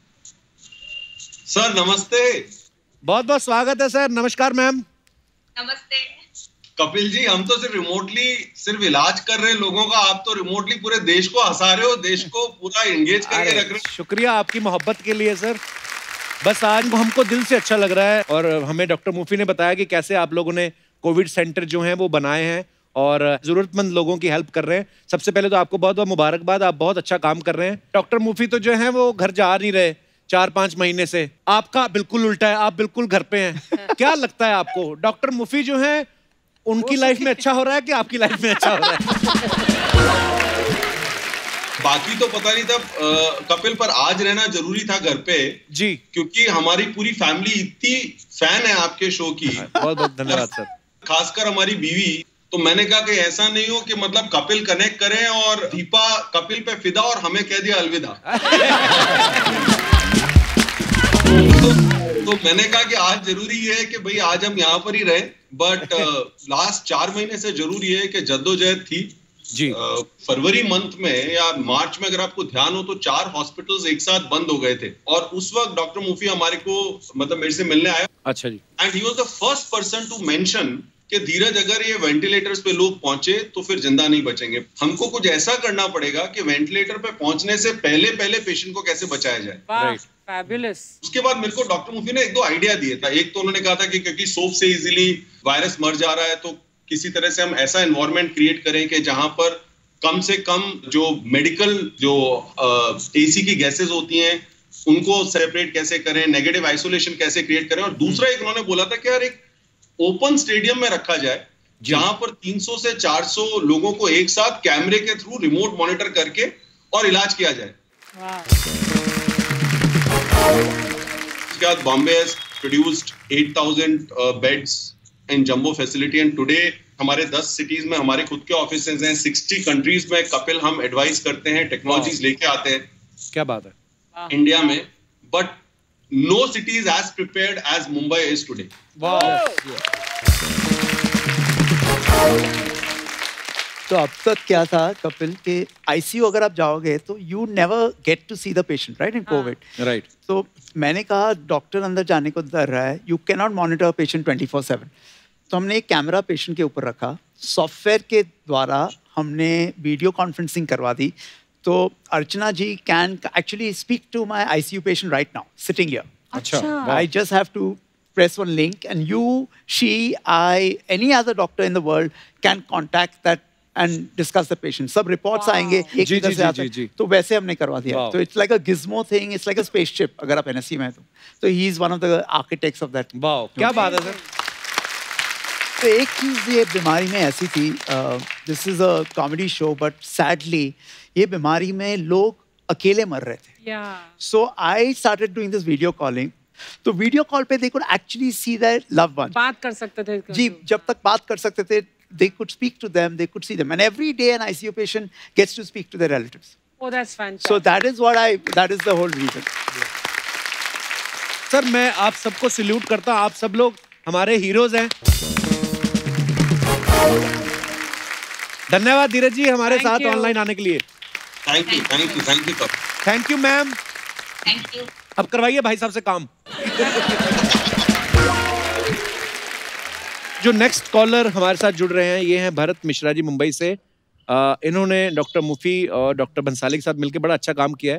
सर नमस्ते, बहुत बहुत स्वागत है सर। नमस्कार मैम। नमस्ते कपिल जी, हम तो सिर्फ रिमोटली सिर्फ इलाज कर रहे हैं लोगों का, आप तो रिमोटली पूरे देश को हंसा रहे हो, देश को पूरा एंगेज करके रख रहे हो। शुक्रिया आपकी मोहब्बत के लिए सर। बस आज हमको दिल से अच्छा लग रहा है, और हमें डॉक्टर मुफी ने बताया कि कैसे आप लोगों ने कोविड सेंटर जो हैं वो बनाए हैं और जरूरतमंद लोगों की हेल्प कर रहे हैं। सबसे पहले तो आपको बहुत बहुत मुबारकबाद, आप बहुत अच्छा काम कर रहे हैं। डॉक्टर मुफी तो जो है वो घर जा नहीं रहे चार पांच महीने से, आपका बिल्कुल उल्टा है, आप बिल्कुल घर पे हैं। क्या लगता है आपको, डॉक्टर मुफी जो है उनकी लाइफ में अच्छा हो रहा है कि आपकी लाइफ में अच्छा हो रहा है? बाकी तो पता नहीं था कपिल, पर आज रहना जरूरी था घर पे जी, क्योंकि हमारी पूरी फैमिली इतनी फैन है आपके शो की। बहुत बहुत धन्यवाद सर। खासकर हमारी बीवी, तो मैंने कहा कि ऐसा नहीं हो कि मतलब कपिल कनेक्ट करें और दीपा कपिल पे फिदा और हमें कह दिया अलविदा। तो, तो मैंने कहा कि आज जरूरी है कि भाई आज हम यहाँ पर ही रहें, बट लास्ट चार महीने से जरूरी है कि जद्दोजहद थी जी। फरवरी मंथ में या मार्च में अगर आपको ध्यान हो तो चार हॉस्पिटल्स एक साथ बंद हो गए थे, और उस वक्त डॉक्टर मुफी हमारे को मतलब मेरे से मिलने आया। अच्छा जी। And he was the first person to mention कि धीरज अगर ये वेंटिलेटर्स पे लोग पहुंचे तो फिर जिंदा नहीं बचेंगे, हमको कुछ ऐसा करना पड़ेगा कि वेंटिलेटर पे पहुंचने से पहले पहले पेशेंट को कैसे बचाया जाए। Right, fabulous. उसके बाद मेरे को डॉक्टर मुफी ने एक दो आइडिया दिए था। एक तो उन्होंने कहा था कि क्योंकि सोप से इजीली वायरस मर जा रहा है, तो किसी तरह से हम ऐसा एनवायरनमेंट क्रिएट करें कि जहां पर कम से कम जो मेडिकल जो एसी की गैसेस होती हैं उनको सेपरेट कैसे करें, नेगेटिव आइसोलेशन कैसे क्रिएट करें। और दूसरा एक उन्होंने बोला था कि यार एक ओपन स्टेडियम में रखा जाए जहां पर तीन सौ से चार सौ लोगों को एक साथ कैमरे के थ्रू रिमोट मॉनिटर करके और इलाज किया जाए। उसके बाद Bombay has produced eight thousand beds in jumbo facility, and today हमारे दस सिटीज में हमारे खुद के ऑफिसेज हैं, साठ कंट्रीज में कपिल हम एडवाइस करते हैं, टेक्नोलॉजीज लेके आते हैं। क्या बात है। इंडिया में, but no city is as prepared as Mumbai is today. तो अब तक क्या था कपिल के आईसीयू अगर आप जाओगे तो you never get to see the patient right in covid, right. तो मैंने कहा डॉक्टर अंदर जाने को डर रहा है, you can not monitor patient twenty four seven. तो हमने एक कैमरा पेशेंट के ऊपर रखा, सॉफ्टवेयर के द्वारा हमने वीडियो कॉन्फ्रेंसिंग करवा दी। तो Archana ji can actually speak to my ICU patient right now sitting here. अच्छा, I just have to press one link and you, she, I, any other doctor in the world can contact that and discuss the patient. सब reports wow. आएंगे एक जी, इधर जी, से आते जी, जी. तो वैसे हमने करवा दिया। wow. तो it's like a gizmo thing, it's like a spaceship अगर आप एनएससी में हैं तो। तो he is one of the architects of that. wow. क्या बात है सर। तो एक चीज़ ये बीमारी में ऐसी थी, this is a comedy show but sadly ये बीमारी में लोग अकेले मर रहे थे। yeah. So I started doing this video calling. तो वीडियो कॉल पे they could actually see their loved one. बात कर सकते थे जी, जब तक बात कर सकते थे they could speak to them, they could see them, and every day an I C U patient gets to speak to their relatives. Oh, that's fantastic. So that is what I, that is the whole reason. Sir मैं आप सबको salute करता हूँ, आप सब लोग हमारे heroes हैं। धन्यवाद धीरज जी हमारे Thank साथ you. ऑनलाइन आने के लिए। Thank you, thank you, thank you, thank you ma'am. Thank you. अब करवाइए भाई साहब से काम। जो नेक्स्ट कॉलर हमारे साथ जुड़ रहे हैं ये हैं भरत मिश्रा जी मुंबई से। आ, इन्होंने डॉक्टर मुफी और डॉक्टर बंसाली के साथ मिलकर बड़ा अच्छा काम किया है।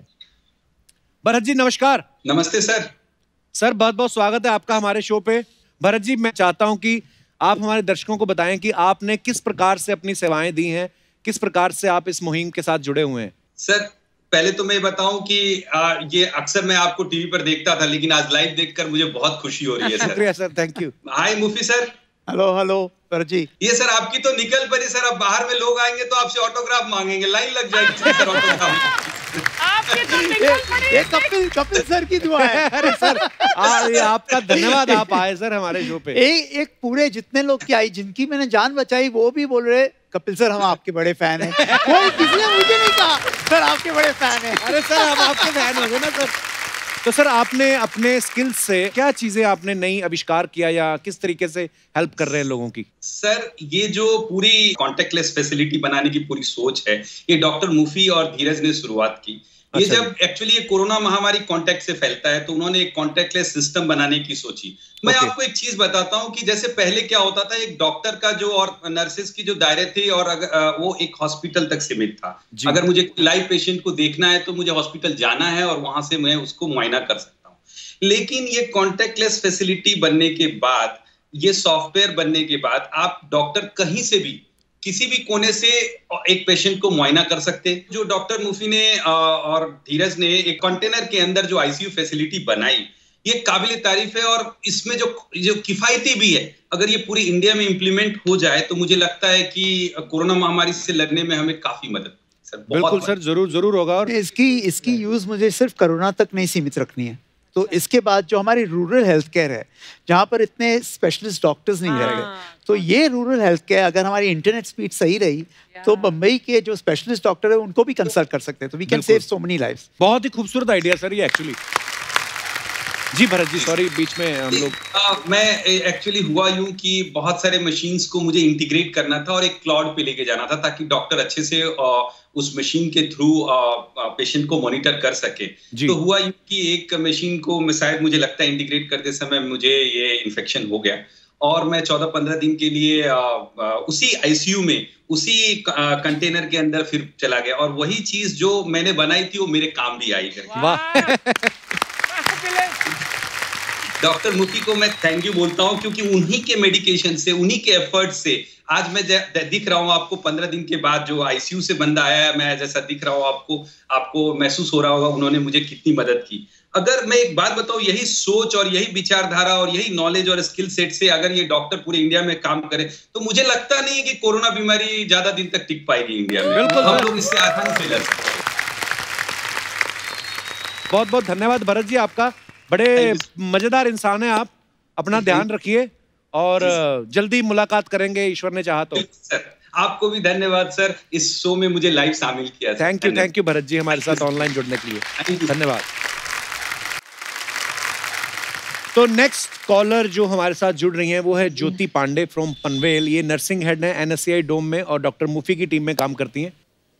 भरत जी नमस्कार। नमस्ते सर। सर बहुत बहुत स्वागत है आपका हमारे शो पे। भरत जी मैं चाहता हूं कि आप हमारे दर्शकों को बताएं कि आपने किस प्रकार से अपनी सेवाएं दी हैं, किस प्रकार से आप इस मुहिम के साथ जुड़े हुए हैं। सर पहले तो मैं बताऊं कि आ, ये अक्सर मैं आपको टीवी पर देखता था, लेकिन आज लाइव देखकर मुझे बहुत खुशी हो रही है सर। शुक्रिया sir, thank you. Hi Mufi sir. Hello hello Bharat ji. ये सर आपकी तो निकल पड़ी सर, अब बाहर में लोग आएंगे तो आपसे ऑटोग्राफ मांगेंगे, लाइन लग जाएगी सर ऑटोग्राफ। आपकी तो निकल पड़ी। ये कपिल कपिल सर की दुआ है। अरे सर आ, ये आपका धन्यवाद, आप आए सर हमारे शो पे। एक एक पूरे जितने लोग की आई जिनकी मैंने जान बचाई वो भी बोल रहे कपिल सर हम आपके बड़े फैन हैं। कोई किसी ने मुझे नहीं कहा सर आपके बड़े फैन हैं। अरे सर हम आपके फैन हो गए ना सर। तो सर आपने अपने स्किल्स से क्या चीजें आपने नई आविष्कार किया या किस तरीके से हेल्प कर रहे हैं लोगों की? सर ये जो पूरी कॉन्टेक्टलेस फैसिलिटी बनाने की पूरी सोच है, ये डॉक्टर मुफी और धीरज ने शुरुआत की। ये अच्छा जब एक्चुअली ये कोरोना महामारी कांटेक्ट से फैलता है तो उन्होंने एक कॉन्टेक्टलेस सिस्टम बनाने की सोची। मैं Okay. आपको एक चीज बताता हूँ कि जैसे पहले क्या होता था, एक डॉक्टर का जो और नर्सेस की जो दायरे थे और अगर, वो एक हॉस्पिटल तक सीमित था। अगर मुझे लाइव पेशेंट को देखना है तो मुझे हॉस्पिटल जाना है और वहां से मैं उसको मुआयना कर सकता हूँ। लेकिन ये कॉन्टेक्टलेस फैसिलिटी बनने के बाद, ये सॉफ्टवेयर बनने के बाद आप डॉक्टर कहीं से भी किसी भी कोने से एक पेशेंट को मुआयना कर सकते हैं। जो डॉक्टर मुफी ने और धीरज ने एक कंटेनर के अंदर जो आईसीयू फैसिलिटी बनाई, ये काबिल तारीफ है और इसमें जो जो किफायती भी है। अगर ये पूरी इंडिया में इम्प्लीमेंट हो जाए तो मुझे लगता है कि कोरोना महामारी से लड़ने में हमें काफी मदद सर। बिल्कुल सर, जरूर जरूर होगा। और इसकी इसकी यूज मुझे सिर्फ कोरोना तक नहीं सीमित रखनी है। तो इसके बाद जो हमारी रूरल हेल्थ केयर है जहाँ पर इतने स्पेशलिस्ट डॉक्टर्स नहीं रह गए, तो ये रूरल हेल्थ केयर अगर हमारी इंटरनेट स्पीड सही रही तो बम्बई के जो स्पेशलिस्ट डॉक्टर है उनको भी कंसल्ट कर सकते हैं। तो we can save so many lives. बहुत ही खूबसूरत आइडिया सर ये एक्चुअली। जी भरत जी सॉरी बीच में हम लोग आ, मैं एक्चुअली हुआ यूं कि बहुत सारे मशीन्स को मुझे इंटीग्रेट करना था और एक क्लाउड पे लेके जाना था ताकि डॉक्टर अच्छे से आ, उस मशीन के थ्रू पेशेंट को मॉनिटर कर सके। तो हुआ यूं कि एक मशीन को मैं शायद मुझे लगता है इंटीग्रेट करते समय मुझे ये इन्फेक्शन हो गया और मैं चौदह पंद्रह दिन के लिए आ, आ, उसी आईसीयू में उसी कंटेनर के अंदर फिर चला गया और वही चीज जो मैंने बनाई थी वो मेरे काम भी आई करके। वाह डॉक्टर मुफी को मैं थैंक यू बोलता हूं क्योंकि उन्हीं के मेडिकेशन से, उन्हीं के एफर्ट से आज मैं दिख रहा हूं आपको। पंद्रह दिन के बाद जो आईसीयू से बंदा आया है, मैं जैसा दिख रहा हूं आपको आपको महसूस हो रहा होगा उन्होंने मुझे कितनी मदद की। अगर मैं एक बात बताऊं, यही सोच और यही विचारधारा और यही नॉलेज और स्किल सेट से अगर ये डॉक्टर पूरे इंडिया में काम करे तो मुझे लगता नहीं है कि कोरोना बीमारी ज्यादा दिन तक टिक पाएगी इंडिया में। बिल्कुल हम लोग इससे आसानी से लड़ सकते हैं। बहुत बहुत धन्यवाद भरत जी आपका। बड़े मजेदार इंसान है आप। अपना ध्यान रखिए और जल्दी मुलाकात करेंगे ईश्वर ने चाहा तो। सर आपको भी धन्यवाद सर, इस शो में मुझे लाइव शामिल किया। Thank you thank you Bharat ji हमारे साथ ऑनलाइन जुड़ने के लिए, धन्यवाद। तो नेक्स्ट कॉलर जो हमारे साथ जुड़ रही हैं वो है ज्योति पांडे फ्रॉम पनवेल। ये नर्सिंग हेड हैं एनएससीआई डोम में और डॉक्टर मुफी की टीम में काम करती हैं।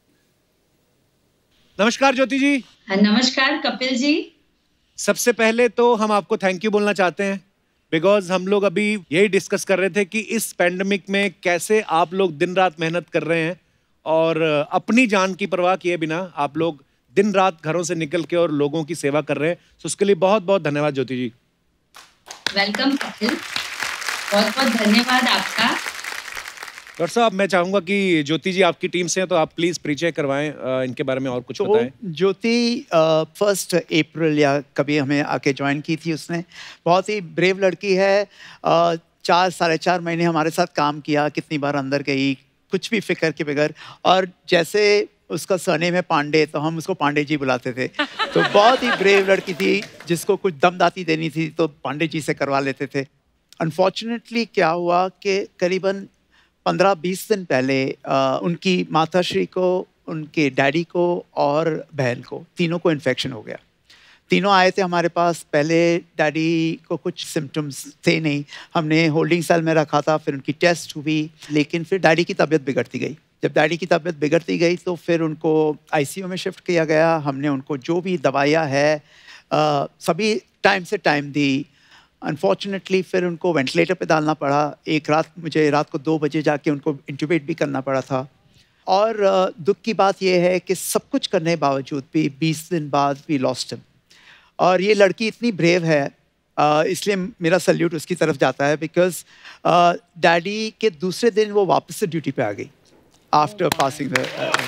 नमस्कार ज्योति जी। नमस्कार कपिल जी। सबसे पहले तो हम आपको थैंक यू बोलना चाहते हैं बिकॉज हम लोग अभी यही डिस्कस कर रहे थे कि इस पैंडेमिक में कैसे आप लोग दिन रात मेहनत कर रहे हैं और अपनी जान की परवाह किए बिना आप लोग दिन रात घरों से निकल के और लोगों की सेवा कर रहे हैं। तो उसके लिए बहुत बहुत धन्यवाद ज्योति जी। वेलकम कपिल, बहुत बहुत धन्यवाद आपका। डॉक्टर साहब मैं चाहूंगा कि ज्योति जी आपकी टीम से हैं तो आप प्लीज परिचय करवाएं, इनके बारे में और कुछ तो बताएं। ज्योति फर्स्ट अप्रैल या कभी हमें आके ज्वाइन की थी उसने। बहुत ही ब्रेव लड़की है। uh, चार साढ़े चार महीने हमारे साथ काम किया, कितनी बार अंदर गई, कुछ भी फिक्र के बगैर। और जैसे उसका सरनेम है पांडे तो हम उसको पांडे जी बुलाते थे। तो बहुत ही ब्रेव लड़की थी, जिसको कुछ दमदाती देनी थी तो पांडे जी से करवा लेते थे। अनफॉर्चुनेटली क्या हुआ कि करीबन पंद्रह बीस दिन पहले आ, उनकी माताश्री को, उनके डैडी को और बहन को, तीनों को इन्फेक्शन हो गया। तीनों आए थे हमारे पास। पहले डैडी को कुछ सिम्टम्स थे नहीं, हमने होल्डिंग सेल में रखा था, फिर उनकी टेस्ट हुई, लेकिन फिर डैडी की तबीयत बिगड़ती गई। जब डैडी की तबीयत बिगड़ती गई तो फिर उनको आईसीयू में शिफ्ट किया गया। हमने उनको जो भी दवाइयाँ है आ, सभी टाइम से टाइम दी। अनफॉर्चुनेटली फिर उनको वेंटिलेटर पे डालना पड़ा। एक रात मुझे रात को दो बजे जाके उनको इंट्यूबेट भी करना पड़ा था। और दुख की बात यह है कि सब कुछ करने के बावजूद भी बीस दिन बाद भी लॉस्ट हिम। और ये लड़की इतनी ब्रेव है, इसलिए मेरा सल्यूट उसकी तरफ जाता है, बिकॉज डैडी के दूसरे दिन वो वापस से ड्यूटी पे आ गई after passing the.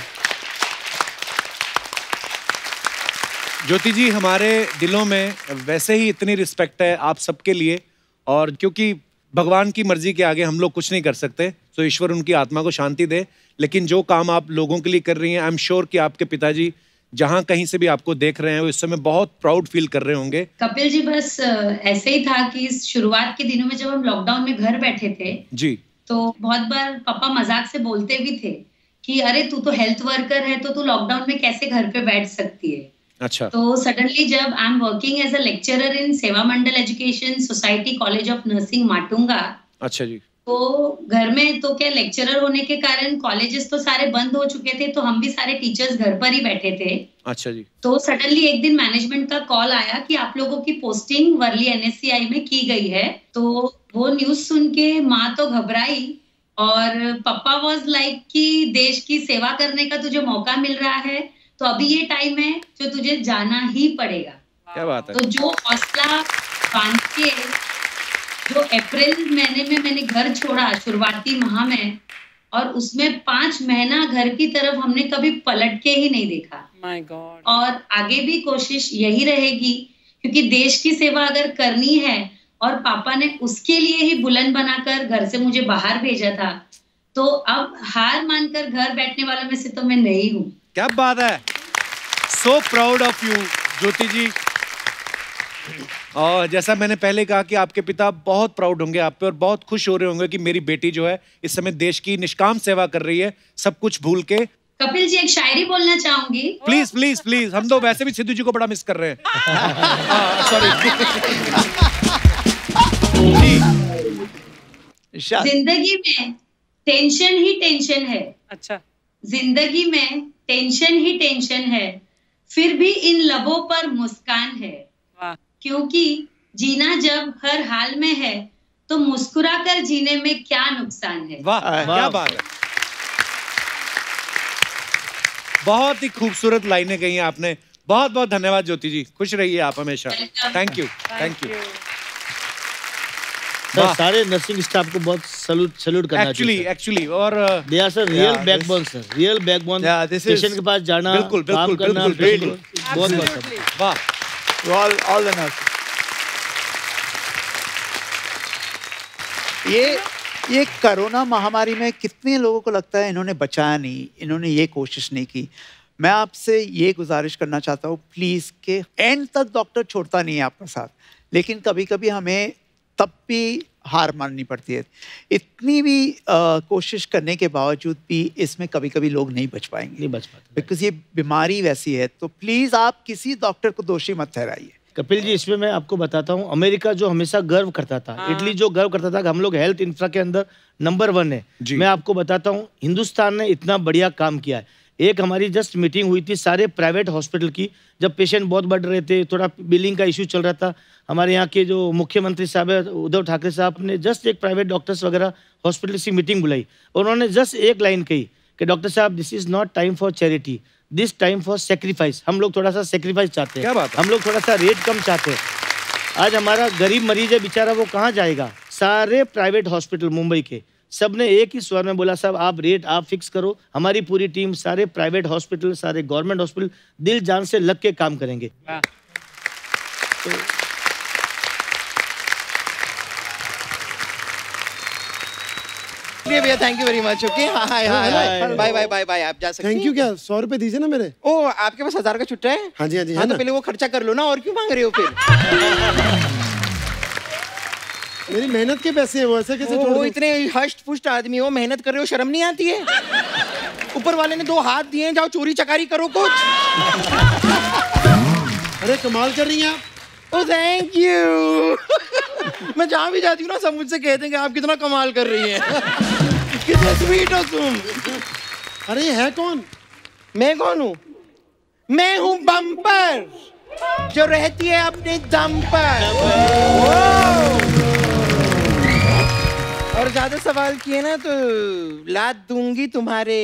Jyoti ji, हमारे दिलों में वैसे ही इतनी रिस्पेक्ट है आप सबके लिए, और क्योंकि भगवान की मर्जी के आगे हम लोग कुछ नहीं कर सकते, तो ईश्वर उनकी आत्मा को शांति दे। लेकिन जो काम आप लोगों के लिए कर रही हैं, आई एम श्योर कि आपके पिताजी जहां कहीं से भी आपको देख रहे हैं वो इस समय बहुत प्राउड फील कर रहे होंगे। कपिल जी, बस ऐसे ही था कि शुरुआत के दिनों में जब हम लॉकडाउन में घर बैठे थे जी, तो बहुत बार पापा मजाक से बोलते भी थे कि अरे तू तो हेल्थ वर्कर है, तो तू लॉकडाउन में कैसे घर पे बैठ सकती है। अच्छा। तो सडनली जब I am working as a lecturer in Seva Mandal education society college of nursing Matunga. अच्छा जी। तो घर में तो क्या, लेक्चरर होने के कारण कॉलेजेस तो सारे बंद हो चुके थे, तो हम भी सारे टीचर्स घर पर ही बैठे थे। अच्छा जी। तो सडनली एक दिन मैनेजमेंट का कॉल आया कि आप लोगों की पोस्टिंग वर्ली एनएससीआई में की गई है। तो वो न्यूज सुन के माँ तो घबराई, और पापा वाज लाइक कि देश की सेवा करने का तुझे मौका मिल रहा है, तो अभी ये टाइम है जो तुझे जाना ही पड़ेगा। क्या बात है। तो जो हौसला बांध के जो अप्रैल महीने में मैंने घर छोड़ा शुरुआती माह में, और उसमें पांच महीना घर की तरफ हमने कभी पलट के ही नहीं देखा। My God. और आगे भी कोशिश यही रहेगी, क्योंकि देश की सेवा अगर करनी है, और पापा ने उसके लिए ही बुलंद बनाकर घर से मुझे बाहर भेजा था, तो अब हार मानकर घर बैठने वालों में से तो मैं नहीं हूँ। क्या बात है, so proud of you Jyoti ji. और जैसा मैंने पहले कहा कि आपके पिता बहुत प्राउड होंगे आप पे, और बहुत खुश हो रहे होंगे कि मेरी बेटी जो है इस समय देश की निष्काम सेवा कर रही है, सब कुछ भूल के। कपिल जी, एक शायरी बोलना चाहूंगी। प्लीज प्लीज प्लीज, हम तो वैसे भी सिद्धू जी को बड़ा मिस कर रहे हैं। सॉरी। जिंदगी में टेंशन ही टेंशन है। अच्छा। जिंदगी में टेंशन ही टेंशन है, फिर भी इन लबों पर मुस्कान है। वाह। क्योंकि जीना जब हर हाल में है, तो मुस्कुरा कर जीने में क्या नुकसान है। वाह, क्या बात है। बहुत ही खूबसूरत लाइनें कही आपने। बहुत बहुत धन्यवाद ज्योति जी, खुश रहिए आप हमेशा। Thank you, thank you. Sir, सारे नर्सिंग स्टाफ को बहुत सैल्यूट सैल्यूट करना एक्चुअली एक्चुअली और they are sir real backbone sir, real backbone. Patient के पास जाना, बिल्कुल बिल्कुल करना, बिल्कुल, बहुत बहुत वाह। All all the nurse. ये ये कोरोना महामारी में कितने लोगों को लगता है इन्होंने बचाया नहीं, इन्होंने ये कोशिश नहीं की। मैं आपसे ये गुजारिश करना चाहता हूँ प्लीज़ कि एंड तक डॉक्टर छोड़ता नहीं है आपका साथ, लेकिन कभी कभी हमें तब भी हार माननी पड़ती है। इतनी भी आ, कोशिश करने के बावजूद भी इसमें कभी कभी लोग नहीं बच पाएंगे, नहीं बच पाते, बिकॉज ये बीमारी वैसी है। तो प्लीज़ आप किसी डॉक्टर को दोषी मत ठहराइए। कपिल जी, इसमें मैं आपको बताता हूँ, अमेरिका जो हमेशा गर्व करता था, हाँ। इटली जो गर्व करता था कि हम लोग हेल्थ इंफ्रा के अंदर नंबर वन है, मैं आपको बताता हूँ हिंदुस्तान ने इतना बढ़िया काम किया है। एक हमारी जस्ट मीटिंग हुई थी सारे प्राइवेट हॉस्पिटल की, जब पेशेंट बहुत बढ़ रहे थे, थोड़ा बिलिंग का इश्यू चल रहा था। हमारे यहाँ के जो मुख्यमंत्री साहब है उद्धव ठाकरे साहब ने जस्ट एक प्राइवेट डॉक्टर्स वगैरह हॉस्पिटल की मीटिंग बुलाई, और उन्होंने जस्ट एक लाइन कही कि डॉक्टर साहब, this is not time for charity, this time for sacrifice. हम लोग थोड़ा सा सेक्रीफाइस चाहते हैं, क्या बात है? हम लोग थोड़ा सा रेट कम चाहते हैं। आज हमारा गरीब मरीज है बेचारा, वो कहाँ जाएगा? सारे प्राइवेट हॉस्पिटल मुंबई के सब ने एक ही स्वर में बोला, साहब आप रेट आप फिक्स करो। हमारी पूरी टीम सारे प्राइवेट हॉस्पिटल, सारे गवर्नमेंट हॉस्पिटल दिल जान से लग के काम करेंगे। तो भैया thank you very much. Okay, hi hi hi, bye bye bye bye. आप जा सकते हैं। Thank you. क्या सौ रुपए दीजिए ना मेरे। ओ, आपके पास हजार का छुट्टा है? हाँ जी हाँ जी। हाँ, तो पहले वो खर्चा कर लो ना, और क्यों मांग रहे हो फिर? मेरी मेहनत के पैसे हैं, वो ऐसे कैसे छोड़ वो दूं? इतने हष्ट पुष्ट आदमी हो, मेहनत कर रहे हो, शर्म नहीं आती है? ऊपर वाले ने दो हाथ दिए, जाओ चोरी चकारी करो कुछ। अरे कमाल कर रही हैं आप। Oh thank you. मैं जहाँ भी जाती हूँ ना, सब मुझसे कहते हैं कि आप कितना कमाल कर रही हैं। कितने स्वीट हो तुम। अरे ये है कौन? मैं कौन हूँ? मैं हूँ बम्पर, जो रहती है अपने दम पर। और ज्यादा सवाल किए ना तो लात दूंगी तुम्हारे।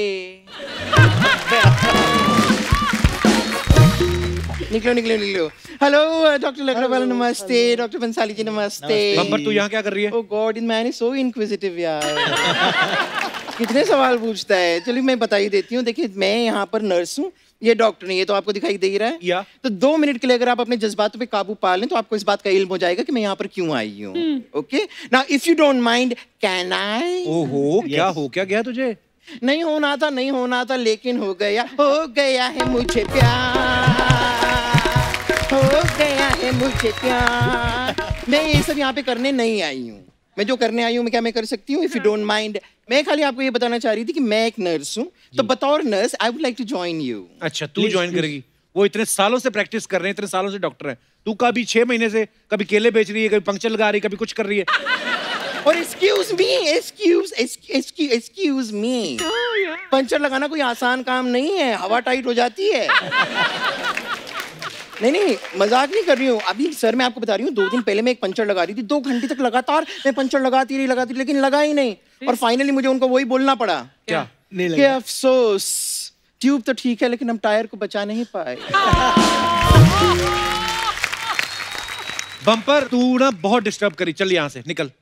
निकलो निकलो निकलो। हेलो डॉक्टर लकड़ावाला, नमस्ते। डॉक्टर बंसाली जी नमस्ते। बम्पर, तू यहाँ क्या कर रही है? Oh god, in man is so inquisitive यार। कितने सवाल पूछता है। चलिए मैं बता ही देती हूँ। देखिए मैं यहाँ पर नर्स हूँ, ये डॉक्टर नहीं है, तो आपको दिखाई दे रहा है या? तो दो मिनट के लिए अगर आप अपने जज्बातों पे काबू पा लें तो आपको इस बात का इल्म हो जाएगा कि मैं यहाँ पर क्यों आई हूँ। Okay now if you don't mind, can I? ओहो, क्या हो क्या गया तुझे? नहीं होना था, नहीं होना था, लेकिन हो गया, हो गया है मुझे प्यार, हो गया है मुझे प्यार। मैं ये सब यहाँ पे करने नहीं आई हूँ। मैं जो करने आई हूँ मैं क्या मैं कर सकती हूँ? इफ यू डोंट माइंड, मैं खाली आपको ये बताना चाह रही थी कि मैं एक नर्स हूँ, तो बतौर nurse I would like to join you. अच्छा, तू ज्वाइन करेगी? वो इतने सालों से प्रैक्टिस कर रहे हैं, इतने सालों से डॉक्टर हैं, तू कभी छह महीने से कभी केले बेच रही है, कभी पंक्चर लगा रही है, कभी कुछ कर रही है। और excuse me, excuse excuse me, puncture लगाना कोई आसान काम नहीं है, हवा टाइट हो जाती है। नहीं नहीं मजाक नहीं कर रही हूँ। अभी सर मैं आपको बता रही हूँ, दो दिन पहले मैं एक पंचर लगा रही थी, दो घंटे तक लगातार मैं पंचर लगाती रही लगाती रही लेकिन लगा ही नहीं। और फाइनली मुझे उनको वही बोलना पड़ा। क्या? नहीं लगा। क्या अफसोस, ट्यूब तो ठीक है लेकिन हम टायर को बचा नहीं पाए। बम्पर, तू ना बहुत डिस्टर्ब करी, चल यहाँ से निकल।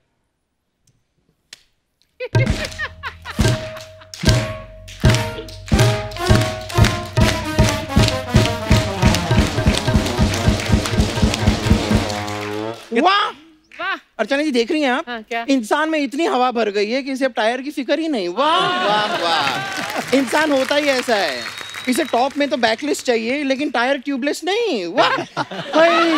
वाह वाह, अर्चना जी देख रही हैं आप? हाँ, क्या? इंसान में इतनी हवा भर गई है कि इसे अब टायर की फिक्र ही नहीं। वाह वाह वाह, इंसान होता ही ऐसा है। इसे टॉप में तो बैकलेस चाहिए लेकिन टायर ट्यूबलेस नहीं। वाह हाय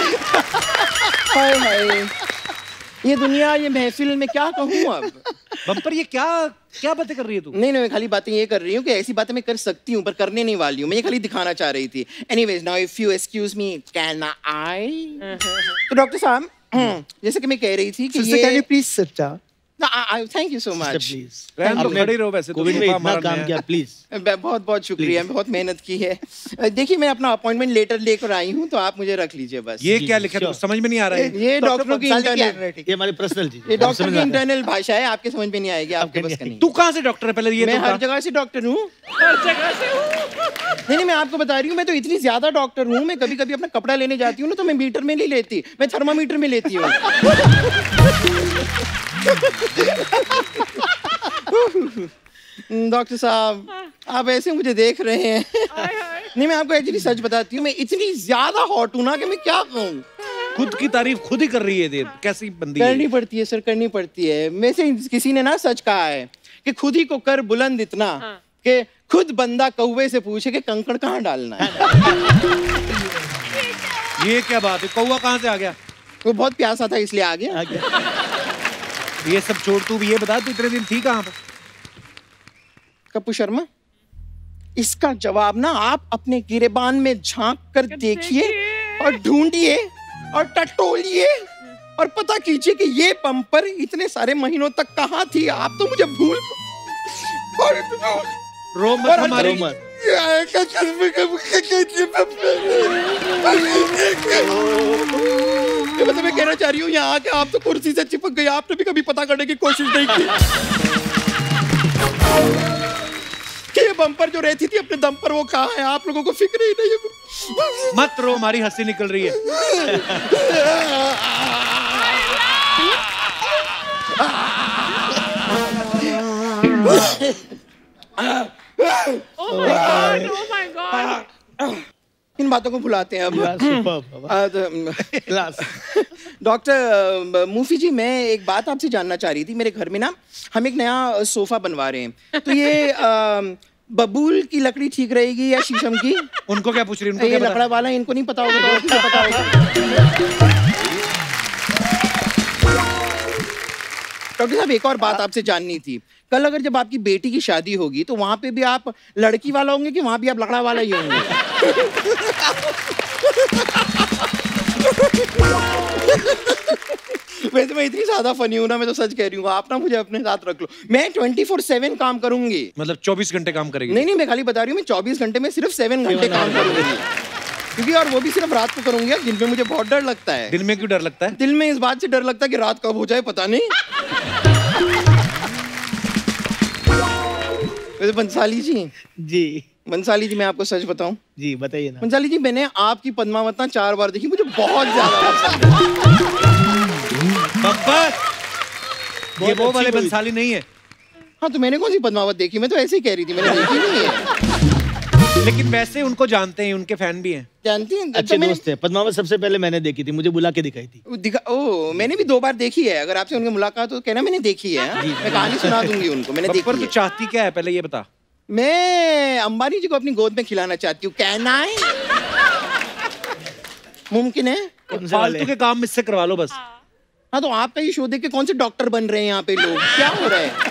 हाय हाय, ये दुनिया, ये महफिल में क्या कहूँ अब। बम्पर ये क्या क्या बातें कर रही है तू? नहीं नहीं मैं खाली बातें ये कर रही हूँ कि ऐसी बातें मैं कर सकती हूँ पर करने नहीं वाली हूँ, मैं ये खाली दिखाना चाह रही थी। Anyways now if you excuse me, can I? तो डॉक्टर साहब जैसे कि मैं कह रही थी कि ये can you please sit down? Thank you so much. खड़े रहो, वैसे कोविड में इतना काम किया, प्लीज। बहुत बहुत शुक्रिया, बहुत मेहनत की है। देखिए मैं अपना अपॉइंटमेंट लेटर लेकर आई हूँ तो आप मुझे रख लीजिए बस। ये क्या लिखा है समझ में नहीं आ रहा है? ये डॉक्टरों की इंटरनल, ये हमारी पर्सनल चीज, ये डॉक्टर की इंटरनल भाषा है, आपके समझ में नहीं आएगी, आपके बस का नहीं। तू कहाँ से डॉक्टर है पहले ये? मैं हर जगह से डॉक्टर हूँ, हर जगह से हूँ। नहीं नहीं मैं आपको बता रही हूँ, मैं तो इतनी ज्यादा डॉक्टर हूँ, मैं कभी कभी अपना कपड़ा लेने जाती हूँ ना तो मैं मीटर में नहीं लेती, मैं थर्मामीटर में लेती हूँ। डॉक्टर साहब आप ऐसे मुझे देख रहे हैं। नहीं मैं आपको एक्चुअली सच बताती हूँ, मैं इतनी ज्यादा हॉट हूँ ना कि मैं क्या कहूँ। खुद की तारीफ खुद ही कर रही है, देर कैसी बंदी है? करनी पड़ती है सर, करनी पड़ती है। में से किसी ने ना सच कहा है कि खुद ही को कर बुलंद इतना कि खुद बंदा कौवे से पूछे कि कंकड़ कहाँ डालना है। ये क्या बात है? कौवा कहाँ से आ गया? वो बहुत प्यासा था इसलिए आ गया। आ गया। ये सब छोड़, तू ये बता तू इतने दिन थी कहाँ पर? कपू शर्मा, इसका जवाब ना आप अपने गिरेबान में झांक कर देखिए और ढूंढिए और टटोलिए और पता कीजिए कि ये बम्पर इतने सारे महीनों तक कहाँ थी। आप तो मुझे भूल और रो मत हमारी मतलब मैं कहना चाह रही हूँ यहाँ आके आप तो कुर्सी से चिपक गई, आपने भी कभी पता करने की कोशिश नहीं की कि ये बम्पर जो रहती थी अपने दम पर वो कहाँ है। आप लोगों को फिक्र ही नहीं है। मत रो, हमारी हंसी निकल रही है। Oh my God! Oh my God! इन बातों को भुलाते हैं अब। डॉक्टर मूफी जी, मैं एक बात आपसे जानना चाह रही थी। मेरे घर में ना हम एक नया सोफा बनवा रहे हैं, तो ये आ, बबूल की लकड़ी ठीक रहेगी या शीशम की? उनको क्या पूछ रही है? ये लकड़ा वाला इनको नहीं पता होगा, तो किसे पता होगा? डॉक्टर साहब एक और बात आपसे जाननी थी। कल अगर जब आपकी बेटी की शादी होगी तो वहां पे भी आप लड़की वाला होंगे कि वहां भी आप लकड़ा वाला ही होंगे? वैसे मैं इतनी ज्यादा फनी हूं ना, मैं तो सच कह रही हूँ, आप ना मुझे अपने साथ रख लो। मैं ट्वेंटी फोर सेवन काम करूंगी। मतलब चौबीस घंटे काम करेगी? नहीं नहीं मैं खाली बता रही हूँ, मैं चौबीस घंटे में सिर्फ सेवन घंटे काम करूंगी, क्योंकि और वो भी सिर्फ रात को करूंगी। दिन में मुझे बहुत डर लगता है। दिन में क्यों डर लगता है? दिल में इस बात से डर लगता है कि रात कब हो जाए पता नहीं। वैसे बंसाली जी जी बंसाली जी मैं आपको सच बताऊं जी बताइए ना। बंसाली जी मैंने आपकी पद्मावत ना चार बार देखी, मुझे बहुत ज्यादा पसंद है। ये वो वाले बंसाली नहीं है। हाँ तो मैंने कौन सी पद्मावत देखी, मैं तो ऐसे ही कह रही थी, मैंने देखी नहीं है। लेकिन वैसे उनको जानते हैं, उनके फैन भी हैं। जानती हैं? अच्छे तो दोस्त है। पद्मावत सबसे पहले मैंने देखी थी, मुझे बुला के दिखाई थी। दिखा ओ मैंने भी दो बार देखी है। अगर आपसे उनकी मुलाकात हो तो कहना मैंने देखी है। मैं कहानी सुना दूंगी उनको, मैंने देखी है। चाहती क्या है पहले ये बता। मैं अंबानी जी को अपनी गोद में खिलाना चाहती हूँ, कहना है मुमकिन है? फालतू के काम मुझसे करवा लो बस। हाँ तो आपका ये शो देख के कौन से डॉक्टर बन रहे हैं यहाँ पे लोग, क्या हो रहा है?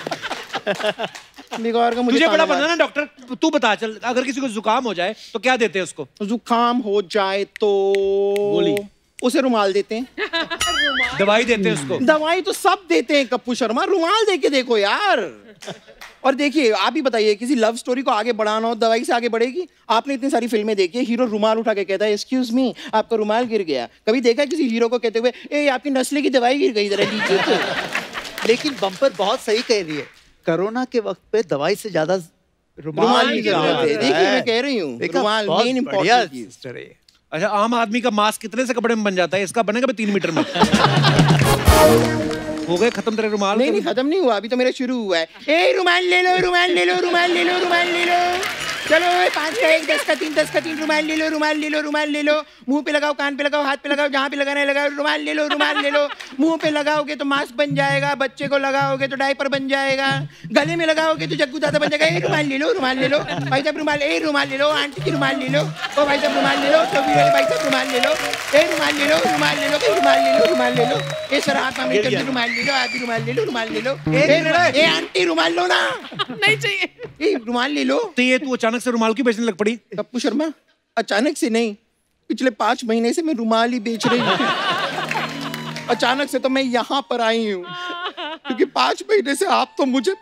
बेकार का मुझे तुझे बड़ा बनना ना डॉक्टर, तू बता चल, अगर किसी को जुकाम हो जाए तो क्या देते हैं उसको? जुकाम हो जाए तो गोली, उसे रुमाल देते हैं। दवाई देते हैं उसको। दवाई तो सब देते हैं कप्पू शर्मा, रुमाल दे के देखो यार। और देखिए आप ही बताइए, किसी लव स्टोरी को आगे बढ़ाना हो दवाई से आगे बढ़ेगी? आपने इतनी सारी फिल्में देखी है, हीरो रुमाल उठा के कहता है एक्सक्यूज मी आपका रुमाल गिर गया। कभी देखा है किसी हीरो को कहते हुए ए आपकी नस्ले की दवाई गिर गई, जरा लीजिए? लेकिन बम्पर बहुत सही कह रही है, कोरोना के वक्त पे दवाई से ज्यादा रुमाल की जरूरत है। देखिए मैं कह रही हूँ रुमाल मेन इंपॉर्टेंट चीज है। अच्छा आम आदमी का मास्क कितने से कपड़े में बन जाता है, इसका बनेगा भी तीन मीटर में। हो गए खत्म तेरे रुमाल? नहीं नहीं खत्म नहीं हुआ, अभी तो मेरा शुरू हुआ है। ए रुमाल ले लो रुमाल ले लो रुमाल ले लो रुमाल ले लो, चलो पाँच का एक, दस का तीन, दस का तीन, रुमाल ले लो रुमाल ले लो रुमाल ले लो। मुंह पे लगाओ, कान पे लगाओ, हाथ पे लगाओ, जहाँ पे लगाना है लगाओ, रुमाल ले लो रुमाल ले लो। मुंह पे लगाओगे तो मास्क बन जाएगा, बच्चे को लगाओगे तो डायपर बन जाएगा, गले में लगाओगे तो जग्गू दादा बन जाएगा। ए रुमाल ले लो रुमाल ले लो भाई साहब, रुमाल ए रुमाल ले लो, आंटी की रुमाल ले लो, ओ भाई साहब रुमाल ले लो, तो भाई साहब रुमाल ले लो, ए रुमाल ले लो रुमाल ले लो रुमाल ले लो रुमाल ले लो, ए सर आप मम्मी कर रुमाल ले लो, आप भी रुमाल ले लो रुमाल ले लो, ए आंटी रुमाल लो ना, नहीं चाहिए, ए रुमाल ले लो। तो ये तू अचानक से रुमाल क्यों बेचने लग पड़ी? कप्पू शर्मा अचानक से नहीं, पिछले पांच महीने से मैं रुमाल ही बेच रही हूँ। अचानक से तो मैं यहाँ पर आई हूँ क्योंकि पांच महीने से आप तो मुझे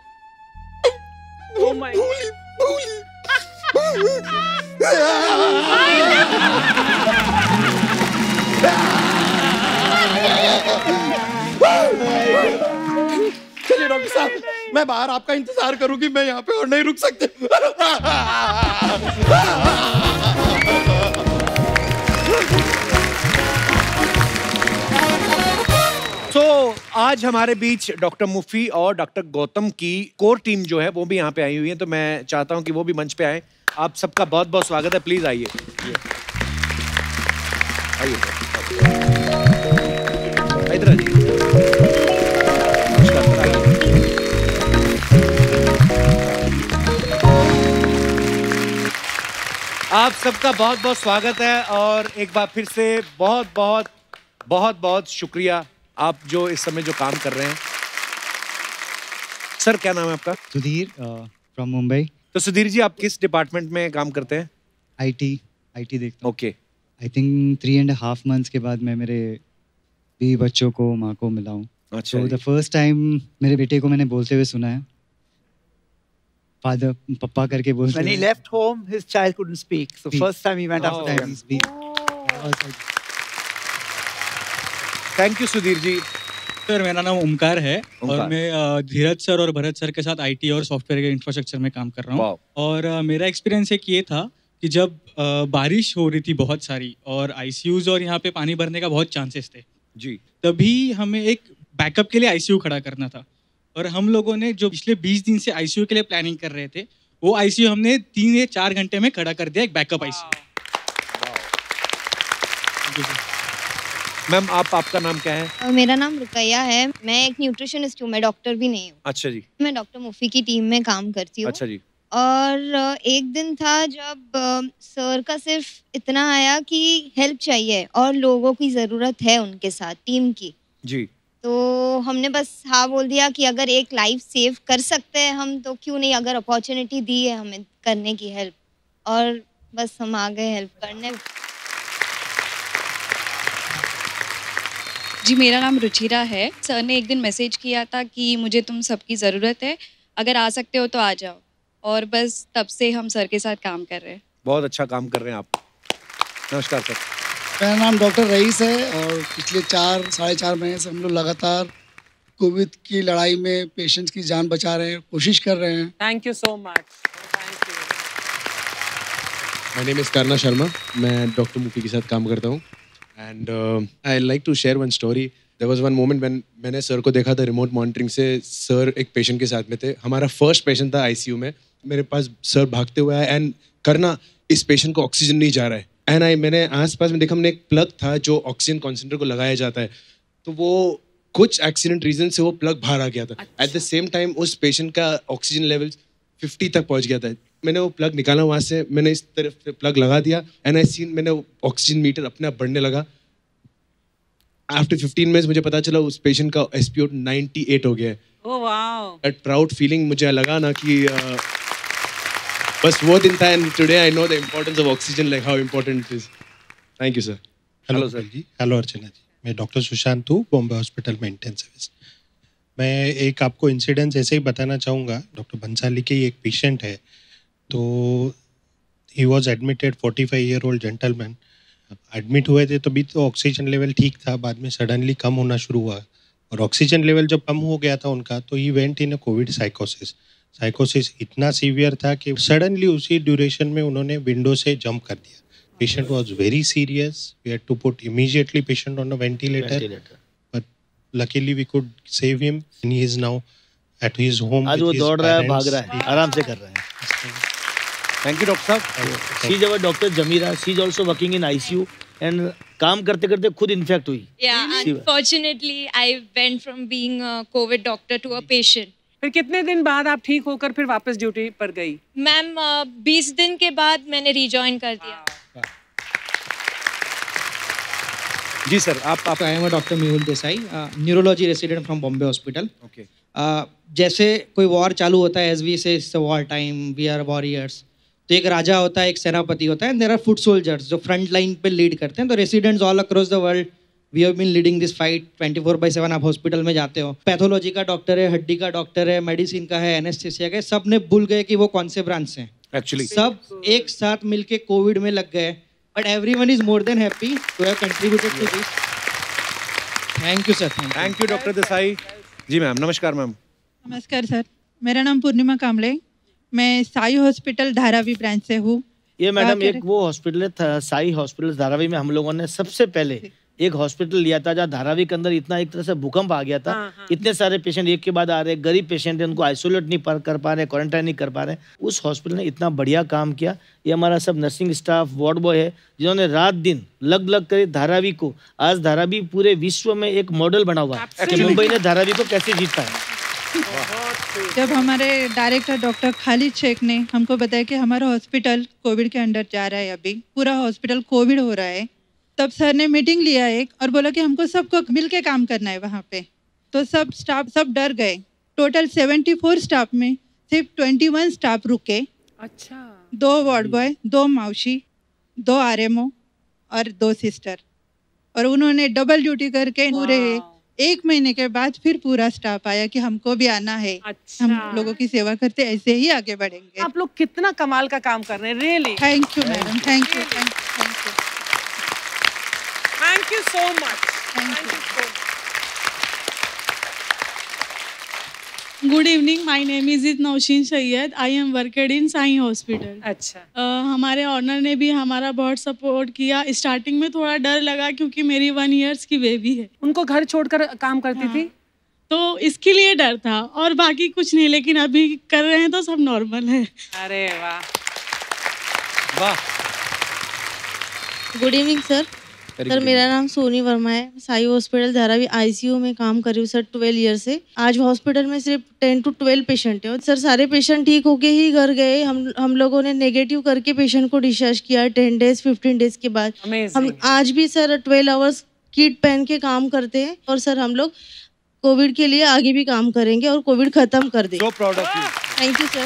भूली भूली चलिए डॉक्टर साहब, मैं बाहर आपका इंतजार करूंगी, मैं यहाँ पे और नहीं रुक सकते। तो so, आज हमारे बीच डॉक्टर मुफी और डॉक्टर गौतम की कोर टीम जो है वो भी यहाँ पे आई हुई है, तो मैं चाहता हूँ कि वो भी मंच पे आए। आप सबका बहुत बहुत स्वागत है, प्लीज आइए आइए इधर आइए। आप सबका बहुत बहुत स्वागत है और एक बार फिर से बहुत बहुत बहुत बहुत शुक्रिया आप जो इस समय जो काम कर रहे हैं। सर क्या नाम है आपका? सुधीर फ्रॉम मुंबई। तो सुधीर जी आप किस डिपार्टमेंट में काम करते हैं? आईटी आईटी देखता हूँ। Okay. I think three and half months के बाद मैं मेरे भी बच्चों को माँ को मिला हूँ। अच्छा। तो द फर्स्ट टाइम मेरे बेटे को मैंने बोलते हुए सुना है, फादर पप्पा करके बोलते। When he left home, his child couldn't speak. So first time he went oh. after him. Thank you Sudhir ji. Sir मेरा नाम ओमकार है और मैं धीरज सर और भरत सर के साथ आईटी और सॉफ्टवेयर के इंफ्रास्ट्रक्चर में काम कर रहा हूँ। और uh, मेरा एक्सपीरियंस एक ये था कि जब uh, बारिश हो रही थी बहुत सारी और आईसीयूज और यहाँ पे पानी भरने का बहुत चांसेस थे जी, तभी हमें एक बैकअप के लिए आईसीयू खड़ा करना था। और हम लोगों ने जो पिछले बीस दिन से आईसीयू के लिए प्लानिंग कर रहे थे, वो आईसीयू हमने तीन या चार घंटे में खड़ा कर दिया, एक बैकअप आईसीयू। मैम आप आपका नाम क्या है? मेरा नाम रुकैया है, मैं एक न्यूट्रिशनिस्ट हूँ, मैं डॉक्टर भी नहीं हूँ। अच्छा जी। मैं डॉक्टर मुफी की टीम में काम करती हूँ। अच्छा जी। और एक दिन था जब सर का सिर्फ इतना आया कि हेल्प चाहिए और लोगों की ज़रूरत है उनके साथ, टीम की जी। तो हमने बस हाँ बोल दिया कि अगर एक लाइफ सेव कर सकते हैं हम तो क्यों नहीं, अगर अपॉर्चुनिटी दी है हमें करने की हेल्प, और बस हम आ गए हेल्प करने। जी मेरा नाम रुचिरा है। सर ने एक दिन मैसेज किया था कि मुझे तुम सबकी ज़रूरत है, अगर आ सकते हो तो आ जाओ, और बस तब से हम सर के साथ काम कर रहे हैं। बहुत अच्छा काम कर रहे हैं आप। नमस्कार सर। मेरा नाम डॉक्टर रईस है और पिछले चार साढ़े चार महीने से हम लोग लगातार कोविड की लड़ाई में पेशेंट्स की जान बचा रहे हैं, कोशिश कर रहे हैं। Thank you so much. My name is Karna Sharma, मैं डॉक्टर मुफी के साथ काम करता हूँ and I like to share one story. There was one moment when मैंने सर को देखा था रिमोट मॉनिटरिंग से। सर एक पेशेंट के साथ में थे, हमारा फर्स्ट पेशेंट था आईसीयू में। मेरे पास सर भागते हुए आए एंड करना इस पेशेंट को ऑक्सीजन नहीं जा रहा है। एंड आई मैंने आसपास में देखा, हमने एक प्लग था जो ऑक्सीजन कॉन्सेंट्रेटर को लगाया जाता है, तो वो कुछ एक्सीडेंट रीजन से वो प्लग बाहर आ गया था। एट द सेम टाइम उस पेशेंट का ऑक्सीजन लेवल फिफ्टी तक पहुंच गया था। मैंने वो प्लग निकाला वहां से, मैंने इस तरफ प्लग लगा दिया एंड आई सीन मैंने ऑक्सीजन मीटर अपने आप बढ़ने लगा। आफ्टर फिफ्टीन मिनट्स मुझे पता चला उस पेशेंट का एसपीओ नाइंटी एट हो गया है। Oh wow, that proud feeling मुझे लगा ना कि uh, बस वो दिन था and today I know the importance of oxygen, like how important it is. Thank you sir. Hello sir जी। हेलो अर्चना जी, मैं डॉक्टर सुशांत हूँ, बॉम्बे हॉस्पिटल में इंटेंसिविस्ट। मैं एक आपको इंसिडेंस ऐसे ही बताना चाहूँगा। डॉक्टर बंसाली के एक पेशेंट है, तो he was admitted, forty five year old gentleman. Admit हुए थे तो भी तो ऑक्सीजन लेवल ठीक था, बाद में सडनली कम होना शुरू हुआ और ऑक्सीजन लेवल जब कम हो गया था उनका, तो he went in a Covid साइकोसिस। साइकोसिस इतना सीवियर था कि सडनली उसी ड्यूरेशन में उन्होंने विंडो से जंप कर दिया। Patient was very serious, we had to put immediately patient on a ventilator, but luckily we could save him and he is now at his home. आज वो दौड़ रहा है, भाग रहा है, आराम से कर रहा है। थैंक यू डॉक्टर साहब। She is our doctor Zamira, she is also working in ICU and काम करते करते खुद इन्फेक्ट हुई। Yeah, unfortunately, I went from being a COVID doctor to a patient. फिर कितने दिन बाद आप ठीक होकर फिर वापस ड्यूटी पर गई? मैम बीस दिन के बाद मैंने रिजॉइन कर दिया। जी सर, आप आप I am doctor Mehul Desai, neurology resident from Bombay hospital. Okay. जैसे कोई वॉर चालू होता है, as we say it's war time, we are warriors. तो एक राजा होता है, एक सेनापति होता है, and there are foot soldiers जो फ्रंट लाइन पे लीड करते हैं। तो residents all across the world we have been leading this fight twenty four by seven. आप हॉस्पिटल में जाते हो, पैथोलॉजी का डॉक्टर है, हड्डी का डॉक्टर है, मेडिसिन का है, एनेस्थेसिया का है, सब ने भूल गए कि वो कौन से ब्रांच से हैं। एक्चुअली सब एक साथ मिलके कोविड में लग गए, but everyone is more than happy to have contributed to this. Thank you sir. Thank you doctor Desai ji. Ma'am नमस्कार। मैम नमस्कार सर, मेरा नाम पूर्णिमा कामले, मैं साई हॉस्पिटल धारावी ब्रांच से हूँ। ये मैडम एक वो हॉस्पिटल है साई हॉस्पिटल धारावी में, हम लोगों ने सबसे पहले एक हॉस्पिटल लिया था जहाँ धारावी के अंदर इतना एक तरह से भूकंप आ गया था। हाँ, हाँ। इतने सारे पेशेंट एक के बाद आ रहे, गरीब पेशेंट है, उनको आइसोलेट नहीं कर पा रहे, क्वारंटाइन नहीं कर पा रहे। उस हॉस्पिटल ने इतना बढ़िया काम किया। ये हमारा सब नर्सिंग स्टाफ, वार्ड बॉय है, जिन्होंने रात दिन लग लग कर धारावी को, आज धारावी पूरे विश्व में एक मॉडल बना हुआ है कि मुंबई ने धारावी को कैसे जीता है। जब हमारे डायरेक्टर डॉक्टर खालिद शेख ने हमको बताया कि हमारा हॉस्पिटल कोविड के अंडर जा रहा है, अभी पूरा हॉस्पिटल कोविड हो रहा है, तब सर ने मीटिंग लिया एक और बोला कि हमको सबको मिलके काम करना है वहाँ पे। तो सब स्टाफ सब डर गए। टोटल सेवेंटी फोर स्टाफ में सिर्फ ट्वेंटी वन स्टाफ रुके। अच्छा। दो वार्ड बॉय, दो मावशी, दो आरएमओ और दो सिस्टर, और उन्होंने डबल ड्यूटी करके पूरे एक महीने के बाद फिर पूरा स्टाफ आया कि हमको भी आना है। अच्छा। हम लोगों की सेवा करते ऐसे ही आगे बढ़ेंगे। आप लोग कितना कमाल का काम कर रहे हैं, really. Thank you madam, thank you, thank you, thank you so much, thank you so much. Good evening, my name is is Nausheen Syed, I am worked in Sai hospital. अच्छा। uh, हमारे ऑनर ने भी हमारा बहुत सपोर्ट किया। स्टार्टिंग में थोड़ा डर लगा क्योंकि मेरी वन इयर्स की बेबी है। उनको घर छोड़कर काम करती हाँ। थी, तो इसके लिए डर था और बाकी कुछ नहीं, लेकिन अभी कर रहे हैं तो सब नॉर्मल है। अरे वाह वाह। Good evening sir. सर मेरा नाम सोनी वर्मा है, साई हॉस्पिटल धारावी आईसीयू में काम कर रही हूँ सर ट्वेल्व ईयर से। आज हॉस्पिटल में सिर्फ टेन टू ट्वेल्व पेशेंट है और सर सारे पेशेंट ठीक होके ही घर गए। हम हम लोगों ने नेगेटिव करके पेशेंट को डिस्चार्ज किया टेन डेज फिफ्टीन डेज के बाद। हम आज भी सर ट्वेल्व आवर्स किट पहन के काम करते हैं और सर हम लोग कोविड के लिए आगे भी काम करेंगे और कोविड खत्म कर देंगे। Thank you sir.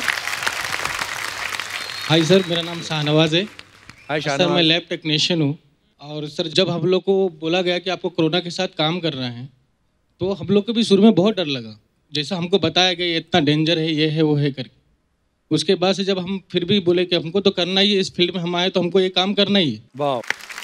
Hi sir, मेरा नाम शाहनवाज है। हाय सर, मैं लैब टेक्नीशियन हूँ। और सर जब हम लोग को बोला गया कि आपको कोरोना के साथ काम करना है, तो हम लोग को भी शुरू में बहुत डर लगा। जैसा हमको बताया गया ये इतना डेंजर है, ये है वो है करके। उसके बाद से जब हम फिर भी बोले कि हमको तो करना ही है, इस फील्ड में हम आए तो हमको ये काम करना ही है। वाह,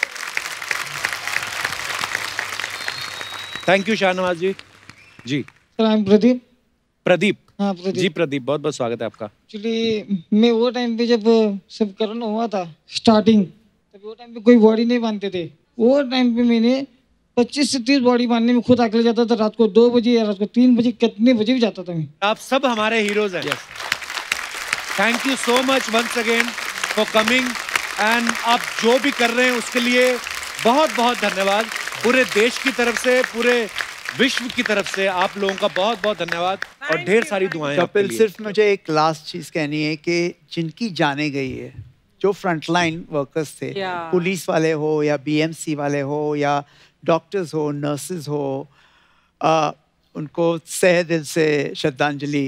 थैंक यू शाहनवाज जी। जी आई एम प्रदीप। प्रदीप। हाँ प्रदीप। जी प्रदीप, बहुत बहुत स्वागत है आपका। एक्चुअली मैं वो टाइम पे जब सब कोरोना हुआ था स्टार्टिंग, तब वो टाइम पे कोई बॉडी नहीं बांधते थे। वो टाइम पे मैंने पच्चीस से तीस बॉडी बांधने में खुद अकेले जाता था, रात को दो बजे या रात को तीन बजे कितने बजे भी जाता था मैं। आप सब हमारे हीरोज हैं। Thank you so much once again for coming, and आप जो भी कर रहे हैं उसके लिए बहुत बहुत धन्यवाद। पूरे देश की तरफ से, पूरे विश्व की तरफ से आप लोगों का बहुत बहुत धन्यवाद और ढेर सारी दुआएं आपके कपिल, लिए। सिर्फ मुझे एक लास्ट चीज कहनी है कि जिनकी जाने गई है, जो फ्रंटलाइन वर्कर्स थे, पुलिस वाले हो या बीएमसी वाले हो या डॉक्टर्स हो, नर्सेज हो, आ, उनको सह दिल से श्रद्धांजलि।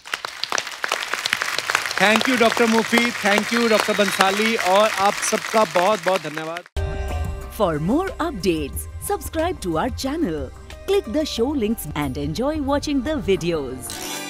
Thank you doctor Mufi, thank you doctor Bansali, और आप सबका बहुत बहुत धन्यवाद। For more updates, subscribe to our channel, click the show links and enjoy watching the videos.